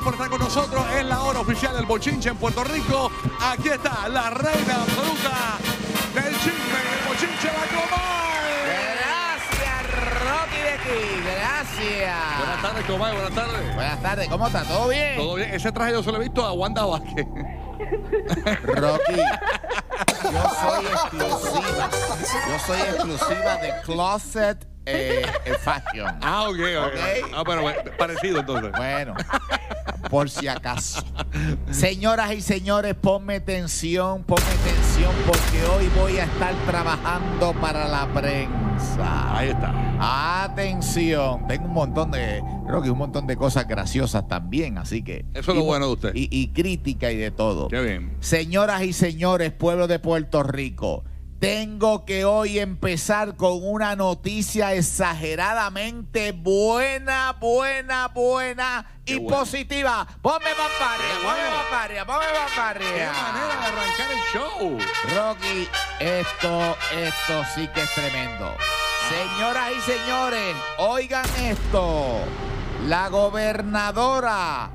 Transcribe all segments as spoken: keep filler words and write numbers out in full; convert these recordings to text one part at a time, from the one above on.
por estar con nosotros. Es la hora oficial del bochinche en Puerto Rico. Aquí está la reina absoluta del chisme, el bochinche, la Comay. Gracias, Rocky de aquí. Gracias. Buenas tardes, Comay. Buenas tardes. Buenas tardes. ¿Cómo está? ¿Todo bien? Todo bien. Ese traje yo se lo he visto a Wanda Vázquez. Rocky, yo soy exclusiva. Yo soy exclusiva de Closet eh, Fashion. Ah, ok, ok. Okay. Ah, pero bueno, parecido entonces. Bueno, por si acaso. Señoras y señores, ponme tensión, ponme tensión, porque hoy voy a estar trabajando para la prensa. Ahí está. Atención, tengo un montón de, Rocky, un montón de cosas graciosas también, así que... Eso es lo bueno de usted. Y, y crítica y de todo. Qué bien. Señoras y señores, pueblo de Puerto Rico, tengo que hoy empezar con una noticia exageradamente buena, buena, buena Qué y bueno. positiva. Ponme paparia, Qué ponme bueno. paparia, ponme Qué paparia. manera de arrancar el show. Rocky, esto, esto sí que es tremendo. Señoras y señores, oigan esto. La gobernadora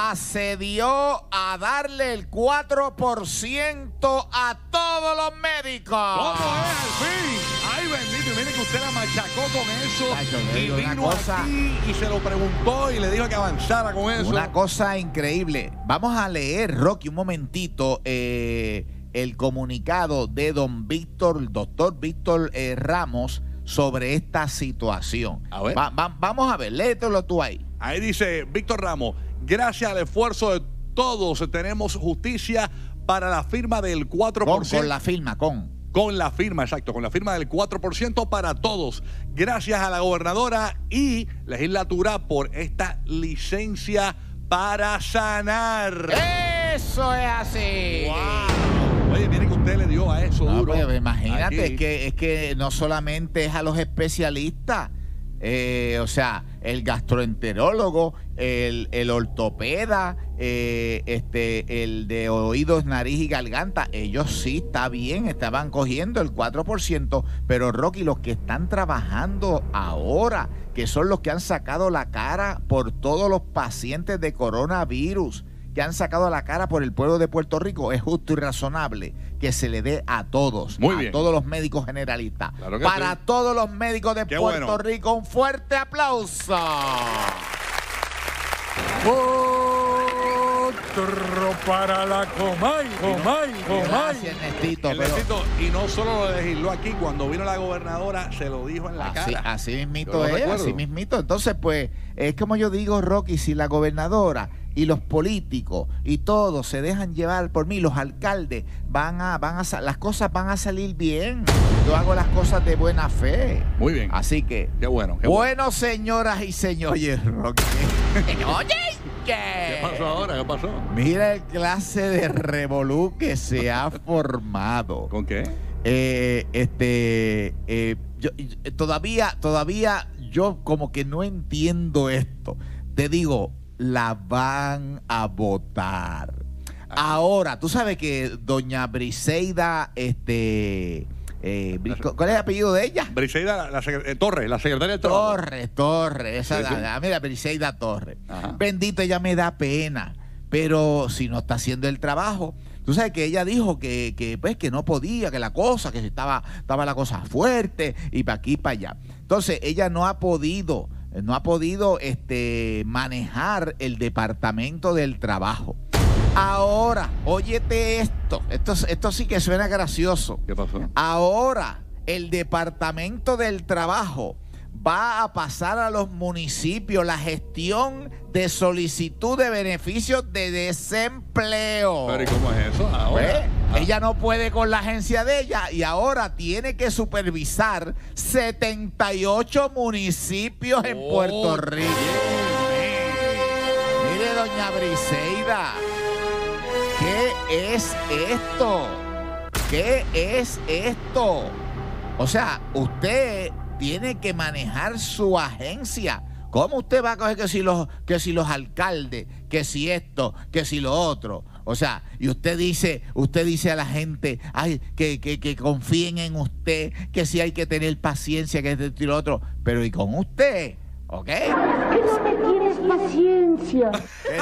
accedió a darle el cuatro por ciento a todos los médicos. ¿Cómo es al fin? Ay, bendito. Y mire que usted la machacó con eso. Ay, yo le y digo una vino cosa. aquí y se lo preguntó y le dijo que avanzara con eso. Una cosa increíble. Vamos a leer, Rocky, un momentito, eh, el comunicado de don Víctor, el doctor Víctor eh, Ramos, sobre esta situación. A ver. Va- va- vamos a ver, léetelo tú ahí. Ahí dice Víctor Ramos, gracias al esfuerzo de todos tenemos justicia para la firma del cuatro por Con, ciento. con la firma, con. Con la firma, exacto, con la firma del cuatro por ciento para todos. Gracias a la gobernadora y legislatura por esta licencia para sanar. ¡Eso es así! ¡Wow! Oye, miren que usted le dio a eso No, duro. pues, imagínate, Aquí. es que, es que no solamente es a los especialistas, eh, o sea, el gastroenterólogo, el, el ortopeda, eh, este, el de oídos, nariz y garganta, ellos sí está bien, estaban cogiendo el cuatro por ciento, pero Rocky, los que están trabajando ahora, que son los que han sacado la cara por todos los pacientes de coronavirus, que han sacado la cara por el pueblo de Puerto Rico, es justo y razonable que se le dé a todos, Muy a bien. todos los médicos generalistas. Claro que Para sí. todos los médicos de Qué Puerto bueno. Rico, un fuerte aplauso. Otro para la Comay, Comay, Comay. Gracias, Ernestito. El pero Ernestito, y no solo lo legisló aquí, cuando vino la gobernadora se lo dijo en la así, cara. así Yo mismito lo es, recuerdo. así mismito. Entonces, pues, es como yo digo, Rocky, si la gobernadora y los políticos y todos se dejan llevar por mí, los alcaldes van a, van a, sa- las cosas van a salir bien. Yo hago las cosas de buena fe. Muy bien. Así que, Qué bueno, qué bueno. bueno, señoras y señores, Rocky. Oye, ¿Qué pasó ahora? ¿Qué pasó? mira el clase de revolú que se ha formado. ¿Con qué? Eh, este, eh, yo, eh, todavía, todavía yo como que no entiendo esto. Te digo, la van a votar. Ahora, tú sabes que doña Briseida, este, eh, Bri- ¿cuál es el apellido de ella? Briseida la, la secre- eh, Torres, la secretaria del Trabajo. Torres, Torres, esa, Sí, sí. la- mira, Briseida Torres. Ajá. Bendito, ella me da pena, pero si no está haciendo el trabajo, tú sabes que ella dijo que, que pues que no podía, que la cosa, que estaba, estaba la cosa fuerte y para aquí y para allá. Entonces, ella no ha podido, no ha podido este, manejar el departamento del trabajo. Ahora, óyete esto, esto, esto sí que suena gracioso. ¿Qué pasó? Ahora, el Departamento del Trabajo va a pasar a los municipios la gestión de solicitud de beneficios de desempleo. Pero ¿y cómo es eso? Ahora. Pues, Ah. ella no puede con la agencia de ella y ahora tiene que supervisar setenta y ocho municipios en Oh, Puerto Rico. Mire, doña Briseida, ¿qué es esto? ¿Qué es esto? O sea, usted tiene que manejar su agencia. ¿Cómo usted va a coger que si los, que si los alcaldes, que si esto, que si lo otro? O sea, y usted dice, usted dice a la gente, ay, que, que, que confíen en usted, que si hay que tener paciencia, que esto y lo otro. Pero ¿y con usted? ¿Ok? no me tienes paciencia.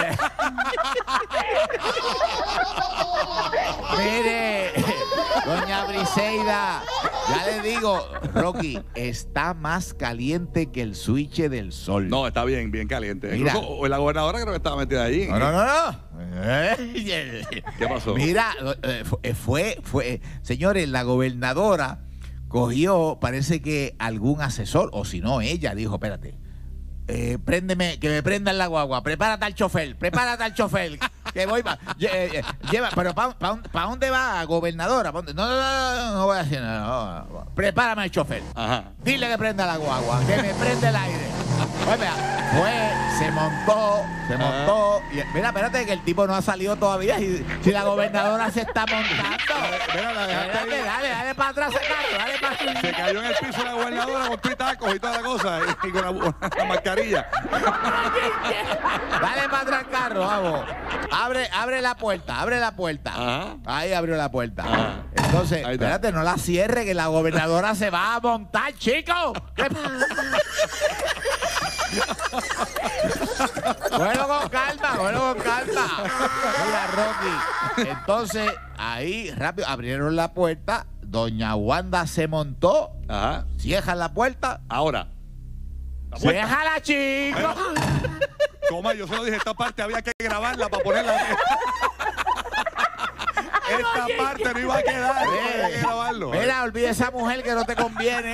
Mire, doña Briseida, ya le digo, Rocky, está más caliente que el switch del sol. No, está bien, bien caliente. Mira. Incluso la gobernadora creo que estaba metida allí. No, no, no, no. ¿Qué pasó? Mira, eh, fue, fue, fue, señores, la gobernadora cogió, parece que algún asesor, o si no, ella dijo, espérate, eh, préndeme, que me prendan la guagua, prepárate al chofer, prepárate al chofer, que voy pa, lle- lleva, pero ¿para pa, pa dónde va, gobernadora? ¿Pa dónde? No, no, no, no, no voy a decir nada, no, no, prepárame al chofer. Ajá. Dile que prenda la guagua, que me prende el aire. Oye, vea, fue, se montó, se montó. Y, mira, espérate que el tipo no ha salido todavía. Y, si la gobernadora se está montando. Mira, la dejaste Dale, ahí. dale, dale para atrás ese carro, dale para atrás. Se cayó en el piso la gobernadora con tacos y toda la cosa. Y con la, la mascarilla. Dale para atrás el carro, vamos. Abre, abre la puerta, abre la puerta. Ajá. Ahí abrió la puerta. Ajá. Entonces, Ahí está. espérate, no la cierre, que la gobernadora se va a montar, chico. ¿Qué pasa? Bueno, con calma, bueno, con calma. Mira, Rocky. Entonces, ahí rápido abrieron la puerta. Doña Wanda se montó. Ajá. Cierran la puerta. Ahora. La vuelta. ¡Déjala, chico! Coma, yo se lo dije, esta parte había que grabarla para ponerla. Esta parte no iba a quedar, no había que grabarlo. Mira, olvide esa mujer que no te conviene.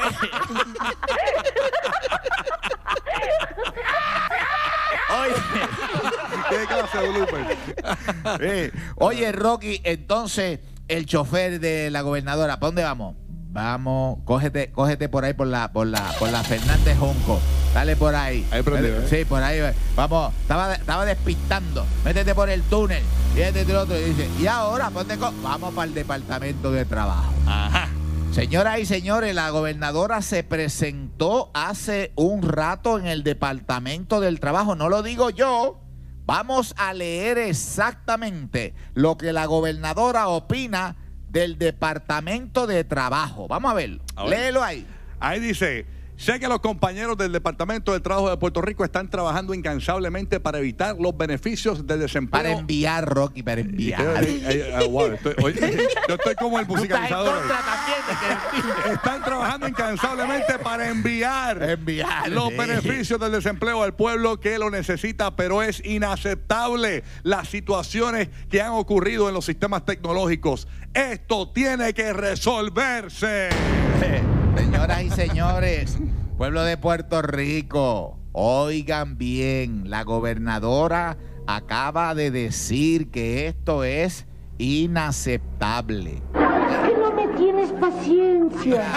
Oye, ¿Qué clase de blooper? eh, oye, Rocky, entonces el chofer de la gobernadora, ¿para dónde vamos? Vamos, cógete, cógete por ahí por la, por la, por la Fernández Junco. Dale por ahí. Ahí prendido, ¿eh? Sí, por ahí. Vamos, estaba, estaba despistando. Métete por el túnel. Y este y el otro. Y dice, y ahora, ¿dónde co-? Vamos para el departamento de trabajo. Ajá. Señoras y señores, la gobernadora se presentó hace un rato en el Departamento del Trabajo. No lo digo yo. Vamos a leer exactamente lo que la gobernadora opina del Departamento de Trabajo. Vamos a verlo. A ver. Léelo ahí. Ahí dice, sé que los compañeros del Departamento del Trabajo de Puerto Rico están trabajando incansablemente para evitar los beneficios del desempleo. Para enviar, Rocky, para enviar. Eh, eh, eh, wow, estoy- oye, yo estoy como el Tú estás en musicalizador. contra también de que Están trabajando incansablemente para enviar, enviar los sí. beneficios del desempleo al pueblo que lo necesita, pero es inaceptable las situaciones que han ocurrido en los sistemas tecnológicos. Esto tiene que resolverse. Señoras y señores, pueblo de Puerto Rico, oigan bien, la gobernadora acaba de decir que esto es inaceptable. Que no me tienes paciencia.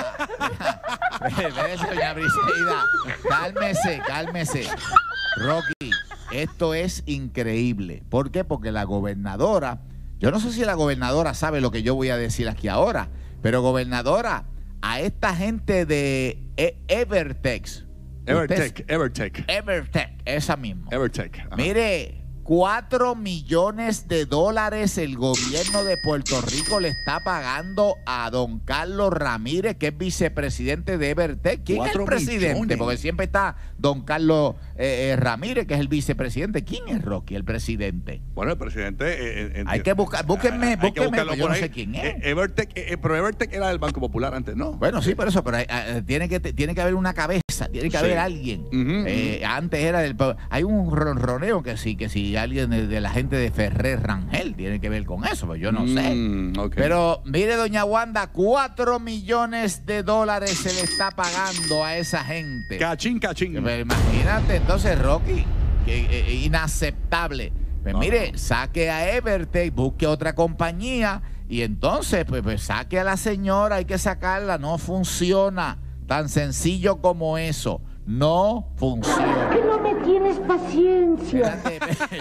Espérese, doña Briseida, cálmese, cálmese. Rocky, esto es increíble. ¿Por qué? Porque la gobernadora, yo no sé si la gobernadora sabe lo que yo voy a decir aquí ahora, pero gobernadora, a esta gente de E- Evertex. Evertech, usted- Evertech, Evertech, esa misma. Evertech. Ajá. Mire, cuatro millones de dólares el gobierno de Puerto Rico le está pagando a don Carlos Ramírez, que es vicepresidente de Evertech. ¿Quién es el Cuatro presidente? millones. Porque siempre está don Carlos eh, eh, Ramírez, que es el vicepresidente. ¿Quién es Rocky, el presidente? Bueno, el presidente. eh, eh, Hay que buscar, búsquenme, hay que búsquenme, buscarlo porque yo por no ahí. sé quién es. Eh, Evertech, eh, eh, pero Evertech era del Banco Popular antes, ¿no? Bueno, sí, por eso, pero hay- eh, tiene, que, tiene que haber una cabeza, tiene que Sí. haber alguien. Ujú, Eh, antes era del... Hay un ronroneo que sí, que si alguien de, de la gente de Ferrer Rangel tiene que ver con eso, pues yo no sé. Mm, ok. Pero mire, doña Wanda, cuatro millones de dólares se le está pagando a esa gente. Cachín, cachín. Pero imagínate, entonces, Rocky, que, eh, inaceptable. Pues No, mire, no. saque a Evertech, busque otra compañía y entonces, pues, pues saque a la señora, hay que sacarla, no funciona. Tan sencillo como eso, no funciona. Que no me tienes paciencia. Espérate.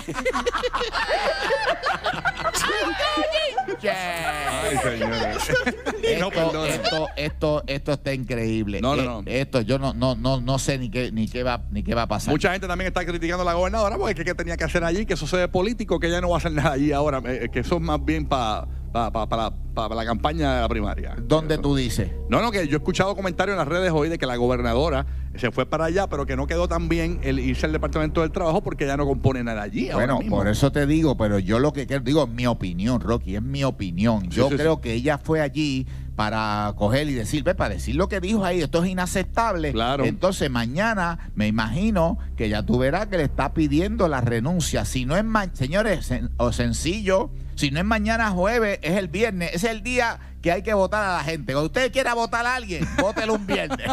Ay, señora. Y no Esto, perdona. esto, esto, esto está increíble. No, no, Eh, no. Esto yo no, no, no, no sé ni qué, ni qué va, ni qué va a pasar. Mucha gente también está criticando a la gobernadora porque que, que tenía que hacer allí, que eso se ve político, que ella no va a hacer nada allí ahora, eh, que eso es más bien para para pa, pa, pa, pa la campaña de la primaria. ¿Dónde tú dices? No, no, que yo he escuchado comentarios en las redes hoy de que la gobernadora se fue para allá, pero que no quedó tan bien el irse al Departamento del Trabajo porque ya no compone nada allí. Bueno, por eso te digo, pero yo lo que quiero, digo, es mi opinión, Rocky, es mi opinión. Yo sí, creo sí. que ella fue allí para coger y decir, ve, para decir lo que dijo ahí, esto es inaceptable. Claro. Entonces mañana me imagino que ya tú verás que le está pidiendo la renuncia. Si no es mañana, señores, sen o sencillo, si no es mañana jueves, es el viernes, es el día que hay que votar a la gente. Cuando usted quiera votar a alguien, vótelo un viernes.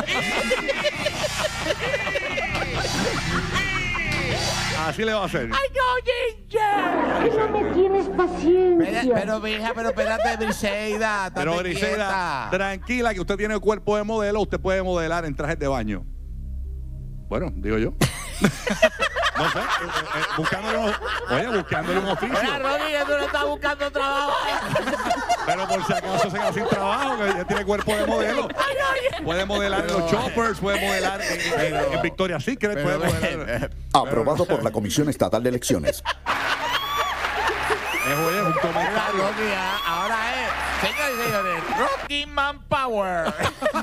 Así le va a hacer. ¡Ay, no, Es que no me tienes paciencia. Pero, pero, hija, pero espérate, Briseida. estate Pero Briseida, quieta. tranquila que usted tiene el cuerpo de modelo, usted puede modelar en trajes de baño. Bueno, digo yo. No sé, eh, eh, buscándole, un- oye, buscándole un oficio. Mira, Rodríguez, tú no estás buscando trabajo. Pero por si acaso se queda sin trabajo, que ya tiene cuerpo de modelo. Puede modelar en los choppers, puede modelar en, en, Pero- en Victoria's Secret, Pero, puede modelar. eh, Aprobado por la Comisión Estatal de Elecciones. Es, oye, un Mira, comentario. Rocky, ah, ahora es, señores y señores, Rocky Manpower.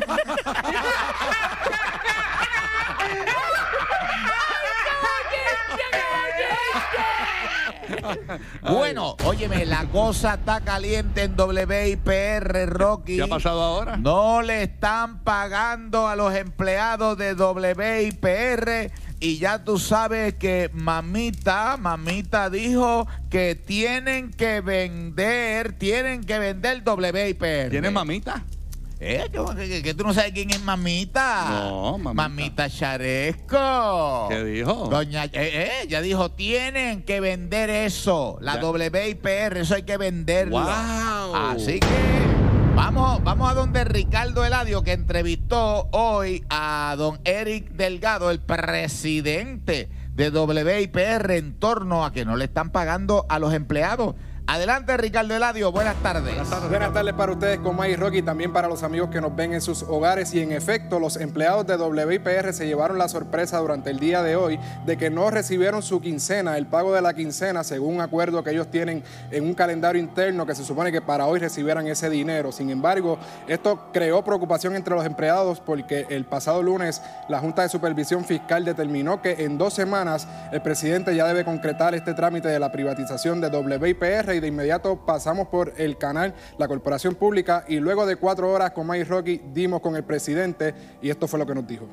Bueno, óyeme, la cosa está caliente en W I P R, Rocky. ¿Qué ha pasado ahora? No le están pagando a los empleados de W I P R y ya tú sabes que mamita, mamita dijo que tienen que vender, tienen que vender W I P R. ¿Tiene mamita? ¿Eh? ¿Que, que- que tú no sabes quién es mamita? No, mamita. Mamita Charesco. ¿Qué dijo? Doña, eh, eh, ella dijo, tienen que vender eso, la Ya. W I P R, eso hay que venderlo. Wow. Así que vamos, vamos a donde Ricardo Eladio, que entrevistó hoy a don Eric Delgado, el presidente de W I P R, en torno a que no le están pagando a los empleados. Adelante, Ricardo Eladio, buenas tardes. Buenas tardes para ustedes, Comay y Rocky, y también para los amigos que nos ven en sus hogares. Y en efecto, los empleados de W I P R se llevaron la sorpresa durante el día de hoy de que no recibieron su quincena, el pago de la quincena, según un acuerdo que ellos tienen en un calendario interno que se supone que para hoy recibieran ese dinero. Sin embargo, esto creó preocupación entre los empleados porque el pasado lunes la Junta de Supervisión Fiscal determinó que en dos semanas el presidente ya debe concretar este trámite de la privatización de W I P R. Y de inmediato pasamos por el canal, la corporación pública, y luego de cuatro horas con Mike Rocky dimos con el presidente y esto fue lo que nos dijo.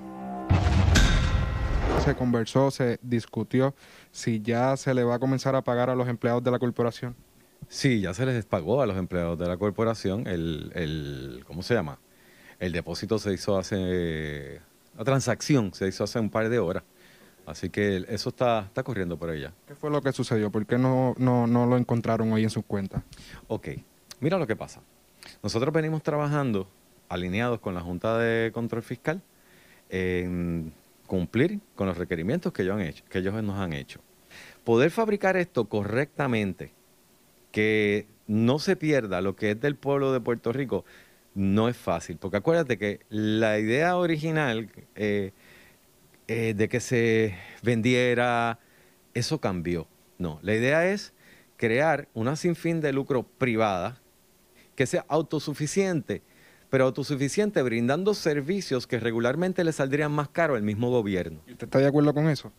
Se conversó, se discutió si ya se le va a comenzar a pagar a los empleados de la corporación. Sí, ya se les pagó a los empleados de la corporación. El, el ¿cómo se llama? El depósito se hizo hace, la transacción se hizo hace un par de horas. Así que eso está, está corriendo por ella. ¿Qué fue lo que sucedió? ¿Por qué no, no, no lo encontraron hoy en sus cuentas? Ok, mira lo que pasa. Nosotros venimos trabajando alineados con la Junta de Control Fiscal en cumplir con los requerimientos que ellos, han hecho, que ellos nos han hecho. Poder fabricar esto correctamente, que no se pierda lo que es del pueblo de Puerto Rico, no es fácil. Porque acuérdate que la idea original eh, eh, de que se vendiera, eso cambió. No, la idea es crear una sinfín de lucro privada que sea autosuficiente, pero autosuficiente brindando servicios que regularmente le saldrían más caro al mismo gobierno. ¿Y usted está de acuerdo con eso?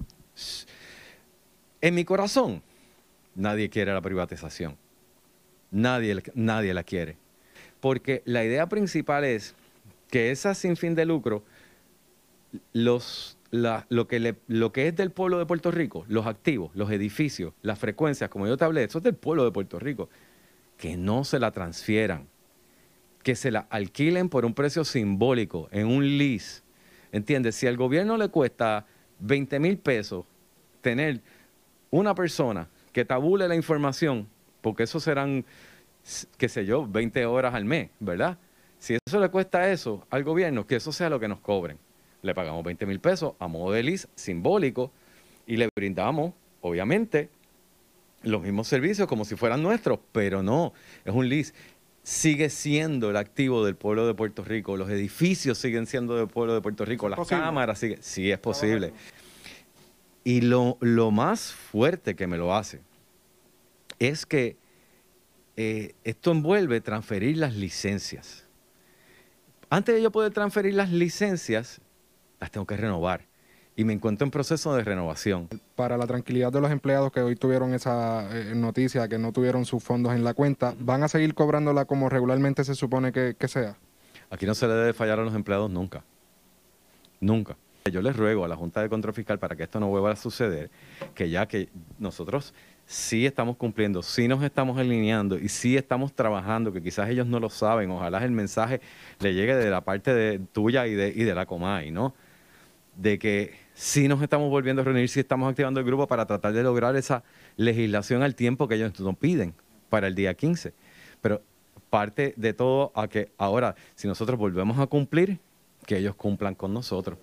En mi corazón, nadie quiere la privatización. Nadie, nadie la quiere. Porque la idea principal es que esa sinfín de lucro, los, la, lo, que le, lo que es del pueblo de Puerto Rico, los activos, los edificios, las frecuencias, como yo te hablé, eso es del pueblo de Puerto Rico, que no se la transfieran, que se la alquilen por un precio simbólico, en un lease. ¿Entiendes? Si al gobierno le cuesta veinte mil pesos tener una persona que tabule la información, porque eso serán, qué sé yo, veinte horas al mes, ¿verdad? Si eso le cuesta eso al gobierno, que eso sea lo que nos cobren. Le pagamos veinte mil pesos a modo de lease simbólico y le brindamos, obviamente, los mismos servicios como si fueran nuestros, pero no, es un lease. Sigue siendo el activo del pueblo de Puerto Rico, los edificios siguen siendo del pueblo de Puerto Rico, las posible? cámaras siguen, sí es posible. Y lo, lo más fuerte que me lo hace es que eh, esto envuelve transferir las licencias. Antes de yo poder transferir las licencias, las tengo que renovar. Y me encuentro en proceso de renovación. Para la tranquilidad de los empleados que hoy tuvieron esa eh, noticia, que no tuvieron sus fondos en la cuenta, ¿van a seguir cobrándola como regularmente se supone que, que sea? Aquí no se le debe fallar a los empleados nunca. Nunca. Yo les ruego a la Junta de Control Fiscal, para que esto no vuelva a suceder, que ya que nosotros sí estamos cumpliendo, sí nos estamos alineando y sí estamos trabajando, que quizás ellos no lo saben, ojalá el mensaje le llegue de la parte de, tuya y de, y de la Comay, ¿no? De que sí nos estamos volviendo a reunir, sí estamos activando el grupo para tratar de lograr esa legislación al tiempo que ellos nos piden para el día quince. Pero parte de todo a que ahora, si nosotros volvemos a cumplir, que ellos cumplan con nosotros.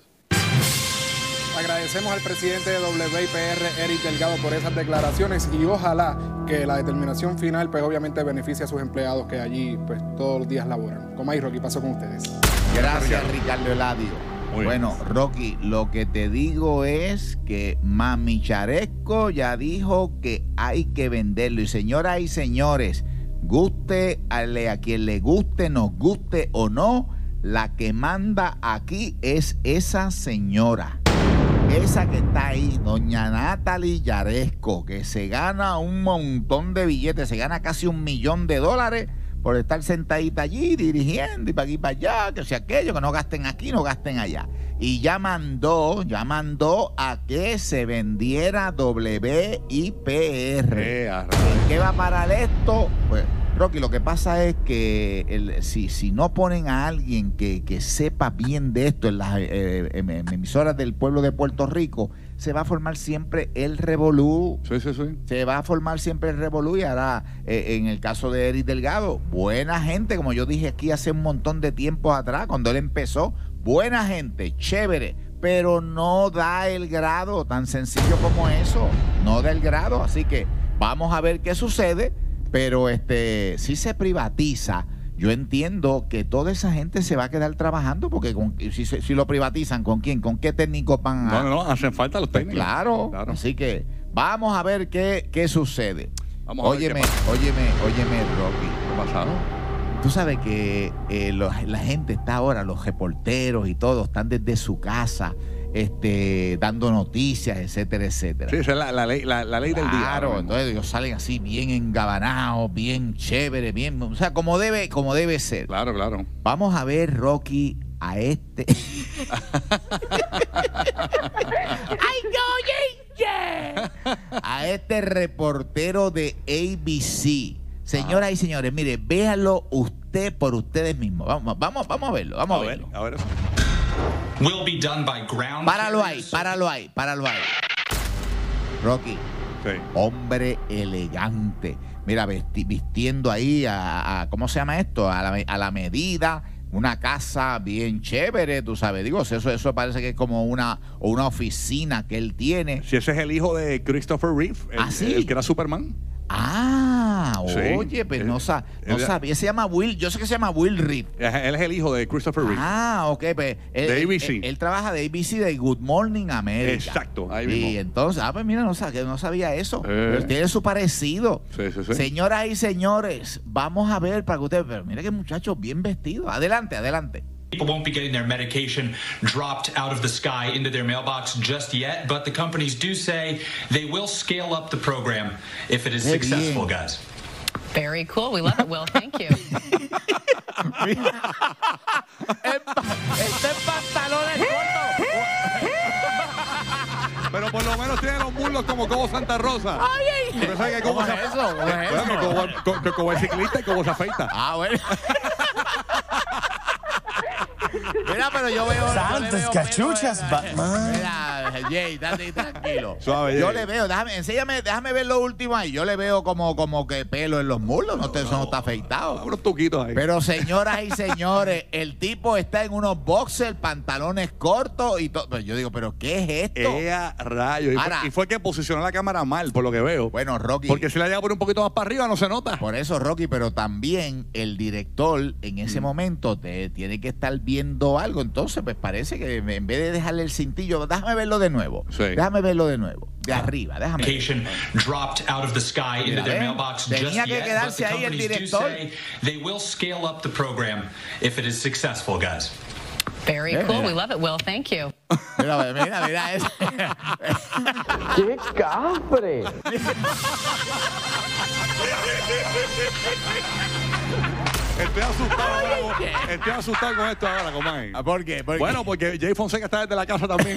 Agradecemos al presidente de W I P R, Eric Delgado, por esas declaraciones y ojalá que la determinación final pues obviamente beneficie a sus empleados que allí pues todos los días laboran. Comay, Rocky, paso con ustedes. Gracias, Ricardo Eladio. Muy bueno, bien. Rocky, lo que te digo es que Mami Charesco ya dijo que hay que venderlo. Y señoras y señores, guste a, a quien le guste, nos guste o no, la que manda aquí es esa señora. Esa que está ahí, doña Natalie Yaresco, que se gana un montón de billetes, se gana casi un millón de dólares por estar sentadita allí dirigiendo y para aquí para allá, que sea aquello, que no gasten aquí, no gasten allá. Y ya mandó, ya mandó a que se vendiera W I P R. ¿En qué va a parar esto? Pues, Rocky, lo que pasa es que el, si, si no ponen a alguien que, que sepa bien de esto en las eh, emisoras del pueblo de Puerto Rico, se va a formar siempre el revolú. Sí, sí, sí. Se va a formar siempre el revolú y ahora, eh, en el caso de Eric Delgado, buena gente, como yo dije aquí hace un montón de tiempo atrás, cuando él empezó, buena gente, chévere, pero no da el grado, tan sencillo como eso, no da el grado, así que vamos a ver qué sucede. Pero este, si se privatiza, yo entiendo que toda esa gente se va a quedar trabajando, porque con, si, si lo privatizan, ¿con quién? ¿Con qué técnicos van a...? No, no, no, hacen falta los técnicos. Pues claro, claro, así que vamos a ver qué, qué sucede. Vamos a óyeme, ver qué óyeme, óyeme, Rocky. ¿Qué ha pasado? Tú sabes que eh, lo, la gente está ahora, los reporteros y todos, están desde su casa, este, dando noticias, etcétera, etcétera. Sí, esa es la, la ley, la, la ley claro, del día. Claro, entonces ellos salen así bien engabanados, bien chévere, bien, o sea, como debe, como debe ser. Claro, claro. Vamos a ver, Rocky, a este. ¡Ay, no, yeah! A este reportero de A B C. Señoras ah. y señores, mire, véanlo usted por ustedes mismos. Vamos, vamos, vamos a verlo, vamos a, a verlo. Ver, a ver. Will be done by ground páralo ahí, páralo ahí, páralo ahí. Rocky, sí. Hombre elegante. Mira, vesti, vistiendo ahí a, a, ¿cómo se llama esto? A la, a la medida, una casa bien chévere, tú sabes. Digo, eso, eso parece que es como una, una oficina que él tiene. Si ese es el hijo de Christopher Reeve, el, ¿Ah, sí? el que era Superman. Ah, sí. Oye, pues no, sa no sabía. Se llama Will, yo sé que se llama Will Reeve. Él es el hijo de Christopher Reeve. Ah, ok, pues. Él, de A B C. Él, él trabaja de A B C de Good Morning America. Exacto, ahí mismo. Y entonces, ah, pues mira, no, sabía, no sabía eso. Eh. Pero tiene su parecido. Sí, sí, sí. Señoras y señores, vamos a ver para que ustedes. Pero mira qué muchachos bien vestidos. Adelante, adelante. People won't be getting their medication dropped out of the sky into their mailbox just yet, but the companies do say they will scale up the program if it is Qué successful, bien. guys. Very cool. We love it, Will. Thank you. Este pantalones cortos. Pero por lo menos tiene los muslos como Cobo Santa Rosa. Ay, ay. ¿Sabes que ¿Cómo es eso? ¿Cómo es bueno, eso? Como, como, como el ciclista y como se afeita. Ah, bueno. Mira, pero yo veo... Santas cachuchas, Batman. Mira, Jay, date tranquilo. Suave, yo Jay. le veo, déjame, enséñame, déjame ver lo último ahí. Yo le veo como, como que pelo en los muslos, no, no, eso no está afeitado. Unos tuquitos ahí. Pero señoras y señores, el tipo está en unos boxers, pantalones cortos y todo. Yo digo, ¿pero qué es esto? ¡Ea, rayo! Y, Ahora, fue, y fue que posicionó la cámara mal, por lo que veo. Bueno, Rocky. Porque si la llega por un poquito más para arriba, no se nota. Por eso, Rocky, pero también el director en ese mm. momento te, tiene que estar viendo algo. Entonces, pues parece que en vez de dejarle el cintillo, déjame verlo de nuevo. Sí. Déjame verlo de nuevo. de arriba. Déjame ver. Dropped out of the sky into Mira, their ¿ven? mailbox Tenía just que yet, but quedarse the ahí el companies do director. say they will scale up the program if it is successful, guys. Very Yeah, cool. yeah. We love it, Will. Thank you. Mira, mira, mira eso. ¡Qué cafre! Estoy asustado ahora con, estoy asustado con esto ahora, Comay. ¿Por qué? ¿Por qué? Bueno, porque Jay Fonseca está desde la casa también.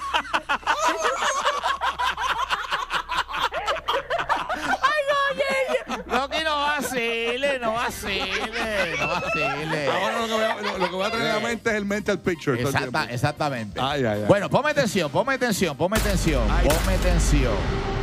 Rocky, no vacile, no vacile, no vacile. Ahora lo que voy a, lo, lo que voy a tener en la mente es el mental picture. todo el Exacta, tiempo. exactamente. Ay, ay, ay. Bueno, ponme atención, ponme atención, ponme atención, Ay. ponme atención.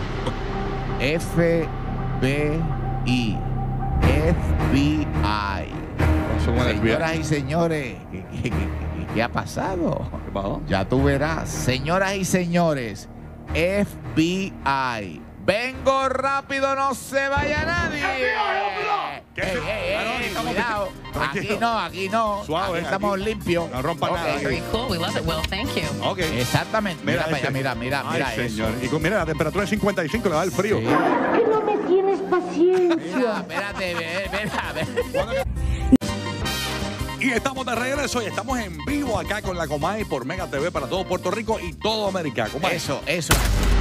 F B I. F B I. Pasó con el Señoras F B I. y señores, ¿qué, qué, qué, qué ha pasado? ¿Qué pasó? Ya tú verás. Señoras y señores, F B I. Vengo rápido, no se vaya nadie. ¿Qué? Ey, ey, ey, Ah, no, aquí ey, estamos cuidado. tranquilos. Aquí no, aquí no. Suave, aquí estamos aquí. limpios. No rompa Ok. nada. Very cool. We love it, Will. Thank you. Ok. Exactamente. Mira, para allá, ese. mira, mira, Ay, mira señor. eso. Y con, mira, la temperatura es cincuenta y cinco, le da el frío. Sí. Que no me tienes paciencia. Mira, espérate, ve- mira, ve- Y estamos de regreso y estamos en vivo acá con la Comay por Mega T V para todo Puerto Rico y todo América. Comay. Eso, eso.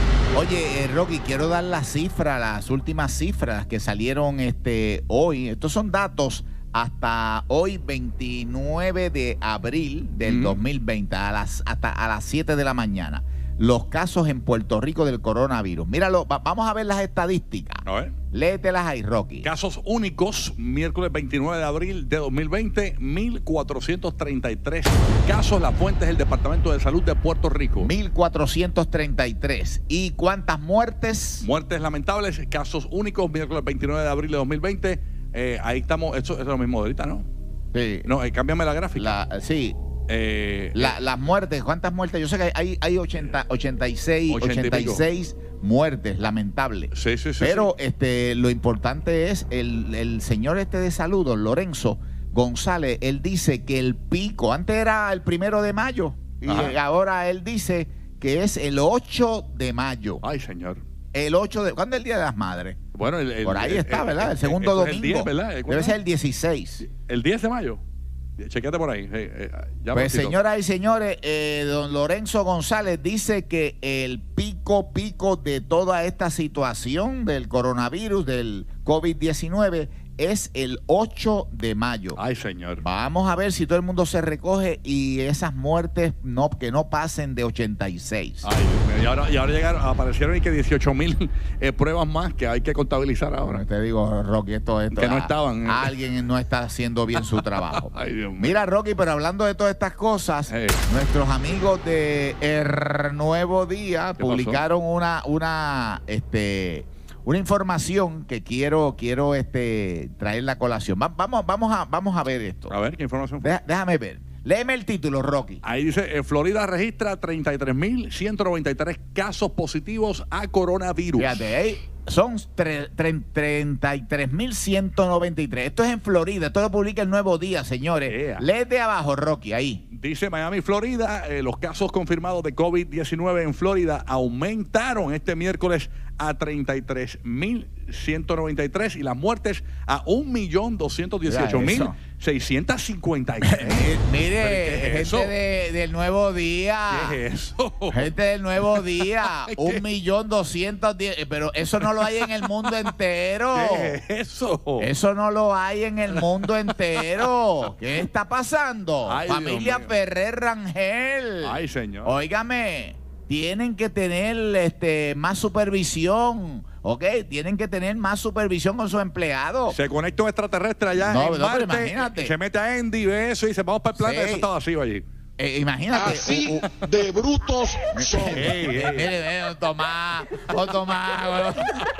Oye, eh, Rocky, quiero dar las cifras, las últimas cifras que salieron este hoy. Estos son datos hasta hoy, veintinueve de abril del Mm. dos mil veinte, a las, hasta a las siete de la mañana. Los casos en Puerto Rico del coronavirus. Míralo, va- vamos a ver las estadísticas. A ver. Léetelas ahí, Rocky. Casos únicos, miércoles veintinueve de abril de dos mil veinte, mil cuatrocientos treinta y tres casos. La fuente es el Departamento de Salud de Puerto Rico. mil cuatrocientos treinta y tres. ¿Y cuántas muertes? Muertes lamentables, casos únicos, miércoles veintinueve de abril de dos mil veinte. Eh, ahí estamos, eso es lo mismo de ahorita, ¿no? Sí. No, eh, cámbiame la gráfica. La, sí. Eh, La- las muertes, ¿cuántas muertes? Yo sé que hay, hay ochenta, ochenta y seis, ochenta y pico. ochenta y seis muertes, lamentables. Sí, sí, sí. Pero este, lo importante es el, el señor este de salud, don Lorenzo González, él dice que el pico, antes era el primero de mayo, y Ajá. ahora él dice que es el ocho de mayo. Ay, señor. El ocho de... ¿Cuándo es el Día de las Madres? Bueno, el, el- Por ahí el- está, el- ¿verdad? El el- segundo eso es domingo. el diez, ¿verdad? Debe ¿Cuándo ser es? el dieciséis. El diez de mayo. Chequete por ahí. Eh, eh, ya Pues prontito. señoras y señores, eh, don Lorenzo González dice que el pico, pico de toda esta situación del coronavirus, del COVID diecinueve, es el ocho de mayo. Ay, señor. Vamos a ver si todo el mundo se recoge y esas muertes no, que no pasen de ochenta y seis. Ay, Dios mío. Y ahora, y ahora llegaron, aparecieron y que dieciocho mil eh, pruebas más que hay que contabilizar ahora. Bueno, te digo, Rocky, esto, esto Que no ah, estaban. alguien no está haciendo bien su trabajo. Ay, Dios mío. Mira, Rocky, pero hablando de todas estas cosas, Hey. nuestros amigos de El Nuevo Día ¿Qué publicaron una, una, este, una información que quiero, quiero este, traer la colación. Va- vamos, vamos, a, vamos a ver esto. A ver, ¿qué información fue? Deja- déjame ver. Léeme el título, Rocky. Ahí dice, eh, Florida registra treinta y tres mil ciento noventa y tres casos positivos a coronavirus. Fíjate, ahí son tre- tre- treinta y tres mil ciento noventa y tres. Esto es en Florida. Esto lo publica El Nuevo Día, señores. Yeah. Léete abajo, Rocky, ahí. Dice Miami, Florida, eh, los casos confirmados de COVID diecinueve en Florida aumentaron este miércoles a treinta y tres mil ciento noventa y tres y las muertes a un millón doscientos dieciocho mil seiscientos cincuenta y tres. Eh, Mire, ¿Pero qué es eso? gente de- del Nuevo Día. ¿Qué es eso? Gente del Nuevo Día. ¿Qué? Un millón doscientos diez. Pero eso no lo hay en el mundo entero. ¿Qué es eso? Eso no lo hay en el mundo entero. ¿Qué está pasando? Ay, Dios Familia mío. Ferrer Rangel. Ay, señor. Óigame, tienen que tener este, más supervisión, ¿ok? Tienen que tener más supervisión con sus empleados. Se conecta un extraterrestre allá No, en no, pero Marte, imagínate. se mete a Andy, ve eso y dice, vamos para el planeta, Sí. eso está vacío allí. Eh, imagínate. Así u- u- de brutos son. Ey, ey. Mire, ve, don Tomás, don Tomás.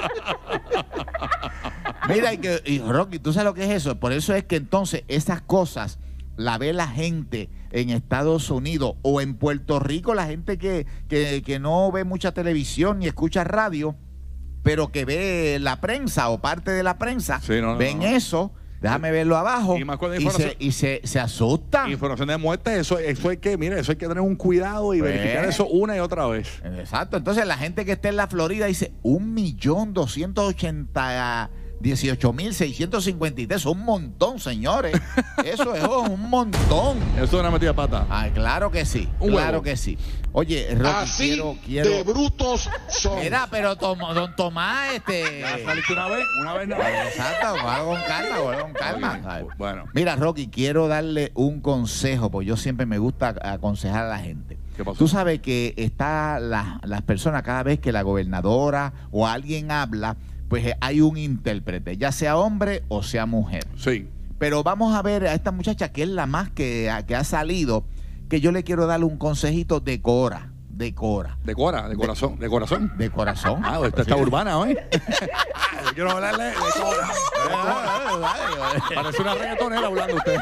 Mira, y, que, y Rocky, ¿tú sabes lo que es eso? Por eso es que entonces esas cosas la ve la gente en Estados Unidos o en Puerto Rico, la gente que, que, que no ve mucha televisión ni escucha radio, pero que ve la prensa o parte de la prensa, Sí, no, no, ven no. eso Déjame verlo abajo. Y más cuando y, información- se, y se, se asustan. Información de muerte, eso, eso hay que, mire, eso hay que tener un cuidado y Pues. verificar eso una y otra vez. Exacto. Entonces la gente que está en la Florida dice un millón doscientos ochenta dieciocho mil seiscientos cincuenta y tres. Es un montón, señores. Eso es un montón. Eso es una metida de pata. Ay, claro que sí. Un claro huevo. que sí. Oye, Rocky, Así quiero, quiero. de brutos son. Mira, pero Tom- don Tomás, este. ¿Ya saliste una vez? Una vez no. Exacto, va con calma, va con calma. ¿sabes? Bueno. Mira, Rocky, quiero darle un consejo, porque yo siempre me gusta aconsejar a la gente. ¿Qué pasó? Tú sabes que está la- las personas, cada vez que la gobernadora o alguien habla, pues eh, hay un intérprete, ya sea hombre o sea mujer. Sí. Pero vamos a ver a esta muchacha que es la más que, que ha salido, que yo le quiero darle un consejito de Cora, de Cora. De Cora, de corazón, de corazón. De corazón. Ah, usted está urbana hoy. Yo quiero hablarle de Cora. Parece una reggaetonera hablando usted.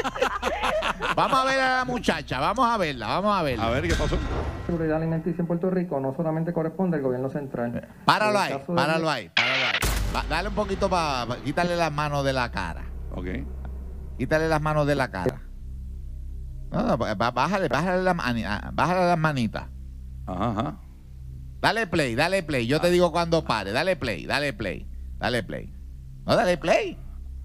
Vamos a ver a la muchacha, vamos a verla, vamos a verla. A ver qué pasó. Seguridad alimenticia en Puerto Rico no solamente corresponde al gobierno central. Páralo En ahí, el caso de- páralo ahí, páralo ahí. Va- dale un poquito para pa, quitarle las manos de la cara. Ok. Quítale las manos de la cara. No, no, ba- bájale, bájale, la mani- ah, bájale las manitas. Ajá, ajá. Dale play, dale play. Yo te digo cuando pare. Dale play, dale play, dale play. No, dale play.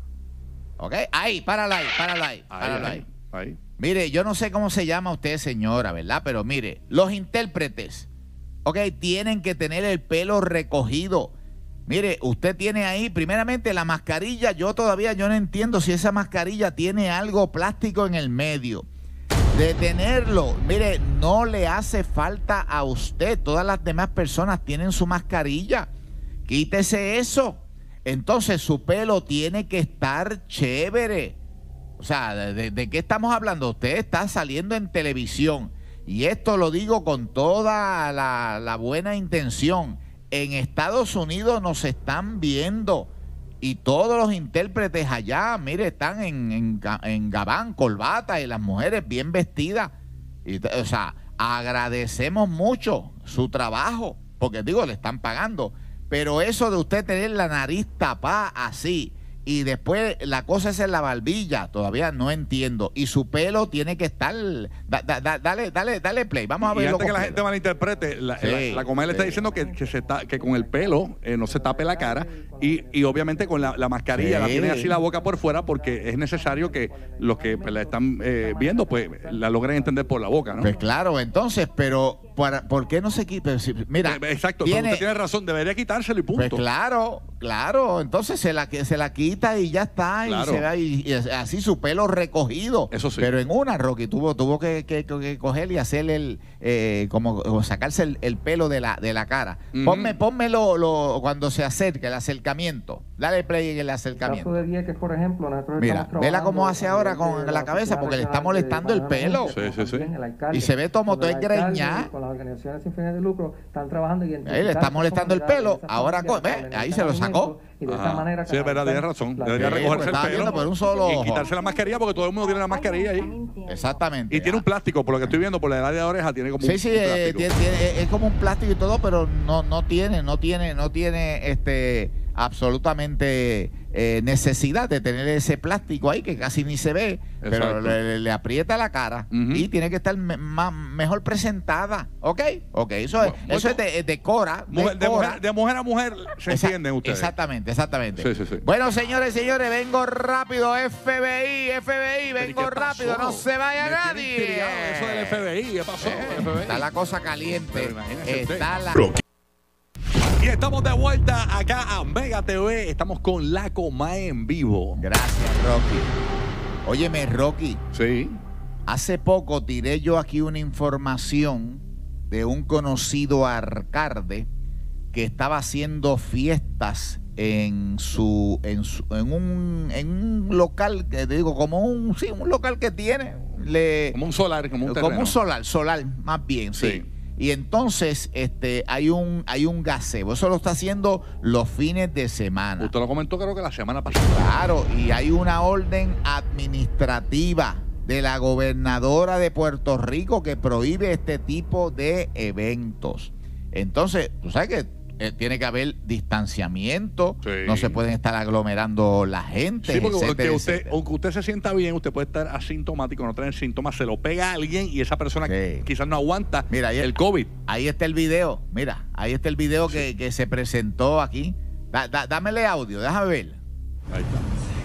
¿Ok? Ahí, párala ahí, párala ahí, párala ahí. Ahí. ahí. Mire, yo no sé cómo se llama usted, señora, ¿verdad? Pero mire, los intérpretes, ok, tienen que tener el pelo recogido. Mire, usted tiene ahí, primeramente, la mascarilla. Yo todavía yo no entiendo si esa mascarilla tiene algo plástico en el medio. De tenerlo, mire, no le hace falta a usted. Todas las demás personas tienen su mascarilla. Quítese eso. Entonces su pelo tiene que estar chévere. O sea, ¿de, de, de qué estamos hablando? Usted está saliendo en televisión. Y esto lo digo con toda la, la buena intención. En Estados Unidos nos están viendo. Y todos los intérpretes allá, mire, están en, en, ga- en gabán, corbata, y las mujeres bien vestidas. Y, t- o sea, agradecemos mucho su trabajo, porque digo, le están pagando. Pero eso de usted tener la nariz tapada así, y después la cosa es en la barbilla, todavía no entiendo. Y su pelo tiene que estar... da- da- da- dale, dale, dale play, vamos a Y verlo. antes que la completo. gente malinterprete, la, Sí, la, la comadre le está sí. diciendo que, que, se está, que con el pelo eh, no se tape la cara y, y obviamente con la, la mascarilla Sí. la tiene así la boca por fuera porque es necesario que los que pues, la están eh, viendo pues la logren entender por la boca, ¿no? Pues claro, entonces, pero para, ¿por qué no se quita? Si- Mira, Eh, Exacto, pero tiene- usted tiene razón, debería quitárselo y punto. Pues claro, claro. Entonces se la, que- se la quita y ya está. Claro. Y, se va, y, y así su pelo recogido. Eso sí. Pero en una, Rocky, tuvo, tuvo que, que- que coger y hacerle el, eh, como o sacarse el, el pelo de la, de la cara. Ujú. Ponme, ponme lo, lo- cuando se acerque, el acercamiento. Dale play en el En el caso acercamiento. de Vieques, por ejemplo, nosotros Mira, estamos vela cómo trabajando hace a ahora nivel con de la cabeza, oficina porque le está regional molestando el de pelo. Emergencia, Sí, sí, sí. también el alcalde. Y se ve todo Donde el motor alcalde greñá. Con las organizaciones sin fines de lucro están trabajando y Ahí le está identificar molestando el esas pelo. comunidades, Ahora, esas familias ve, que ahí se lo necesitan sacó. alimentos y de Ajá. esta manera Sí, es verdad, tiene razón. la- Debería Sí, recogerse porque estaba el pelo viendo por un solo y ojo. quitarse la mascarilla porque todo el mundo tiene la mascarilla ahí. Exactamente. Y tiene un plástico, por lo que estoy viendo, por la edad de oreja, tiene como Sí, un, sí, un eh, plástico. tiene- tiene- es como un plástico y todo, pero no, no tiene, no tiene, no tiene este absolutamente eh, necesidad de tener ese plástico ahí que casi ni se ve, pero Exacto. le, le- le aprieta la cara Ujú. y tiene que estar me- más, mejor presentada, ¿ok? Ok, eso es, Bu- eso es de, de Cora, de Mujer- de, Cora. mujer, de mujer a mujer se Esa- entienden ustedes. Exactamente, exactamente. Sí, sí, sí. Bueno, señores, señores, vengo rápido, F B I, F B I, Pero ¿y vengo qué rápido, pasó? no se vaya Me tiene nadie. intrigado eso del F B I, ¿qué pasó? Eh, F B I. Está la cosa caliente. Pero imagínese usted. Está la... Y estamos de vuelta acá a Mega T V. Estamos con la Comae en vivo. Gracias, Rocky. Óyeme, Rocky. Sí. Hace poco tiré yo aquí una información de un conocido alcalde que estaba haciendo fiestas en su en su, en un en un local, que digo, como un sí, un local que tiene le Como un solar, como un terreno. como un solar, solar más bien, sí. Sí. Y entonces este hay un hay un gazebo, eso lo está haciendo los fines de semana. Usted lo comentó creo que la semana pasada. Claro, y hay una orden administrativa de la gobernadora de Puerto Rico que prohíbe este tipo de eventos. Entonces, tú sabes que eh, tiene que haber distanciamiento, Sí. no se pueden estar aglomerando la gente, Sí, porque etcétera, aunque usted, etcétera. aunque usted se sienta bien, usted puede estar asintomático, no tener síntomas, se lo pega a alguien y esa persona Sí. quizás no aguanta Mira, ahí, el COVID. ahí está el video, mira, ahí está el video que, que se presentó aquí. Da, da- dámele audio, déjame ver. Ahí está.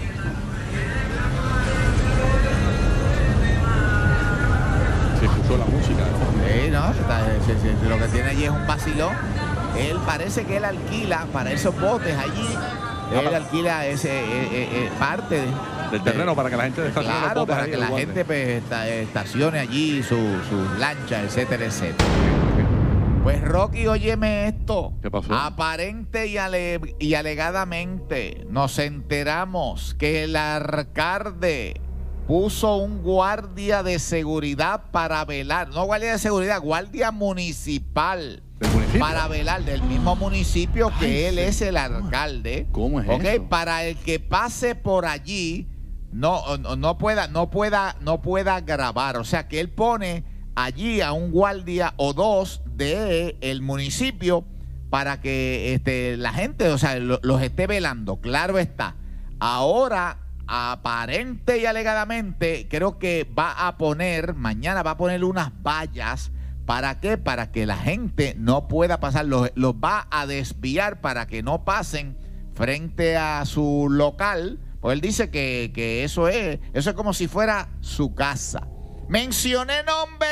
Se escuchó la música de fondo. Sí, no, está- sí, sí, lo que tiene allí es un vacilón. Él parece que él alquila para esos botes allí. Él alquila ese eh, eh, eh, parte de- Del terreno para que la gente estacione los Claro, botes para ahí, que los la guarde. gente pues, esta- estacione allí su- sus lanchas, etcétera, etcétera. Pues Rocky, óyeme esto. ¿Qué pasó? Aparente y, ale- y alegadamente nos enteramos que el alcalde puso un guardia de seguridad para velar, no guardia de seguridad, guardia municipal. ¿Del municipio? Para velar del mismo municipio que Ay, él sí. es el alcalde. ¿Cómo es ¿Ok? eso? Para el que pase por allí no, no, no pueda, no pueda, no pueda grabar. O sea que él pone allí a un guardia o dos de el municipio para que este, la gente, o sea, lo- los esté velando. Claro está. Ahora, aparente y alegadamente, creo que va a poner, mañana va a poner unas vallas. ¿Para qué? Para que la gente no pueda pasar, los, los va a desviar para que no pasen frente a su local. Pues él dice que, que eso es, eso es como si fuera su casa. Mencioné nombre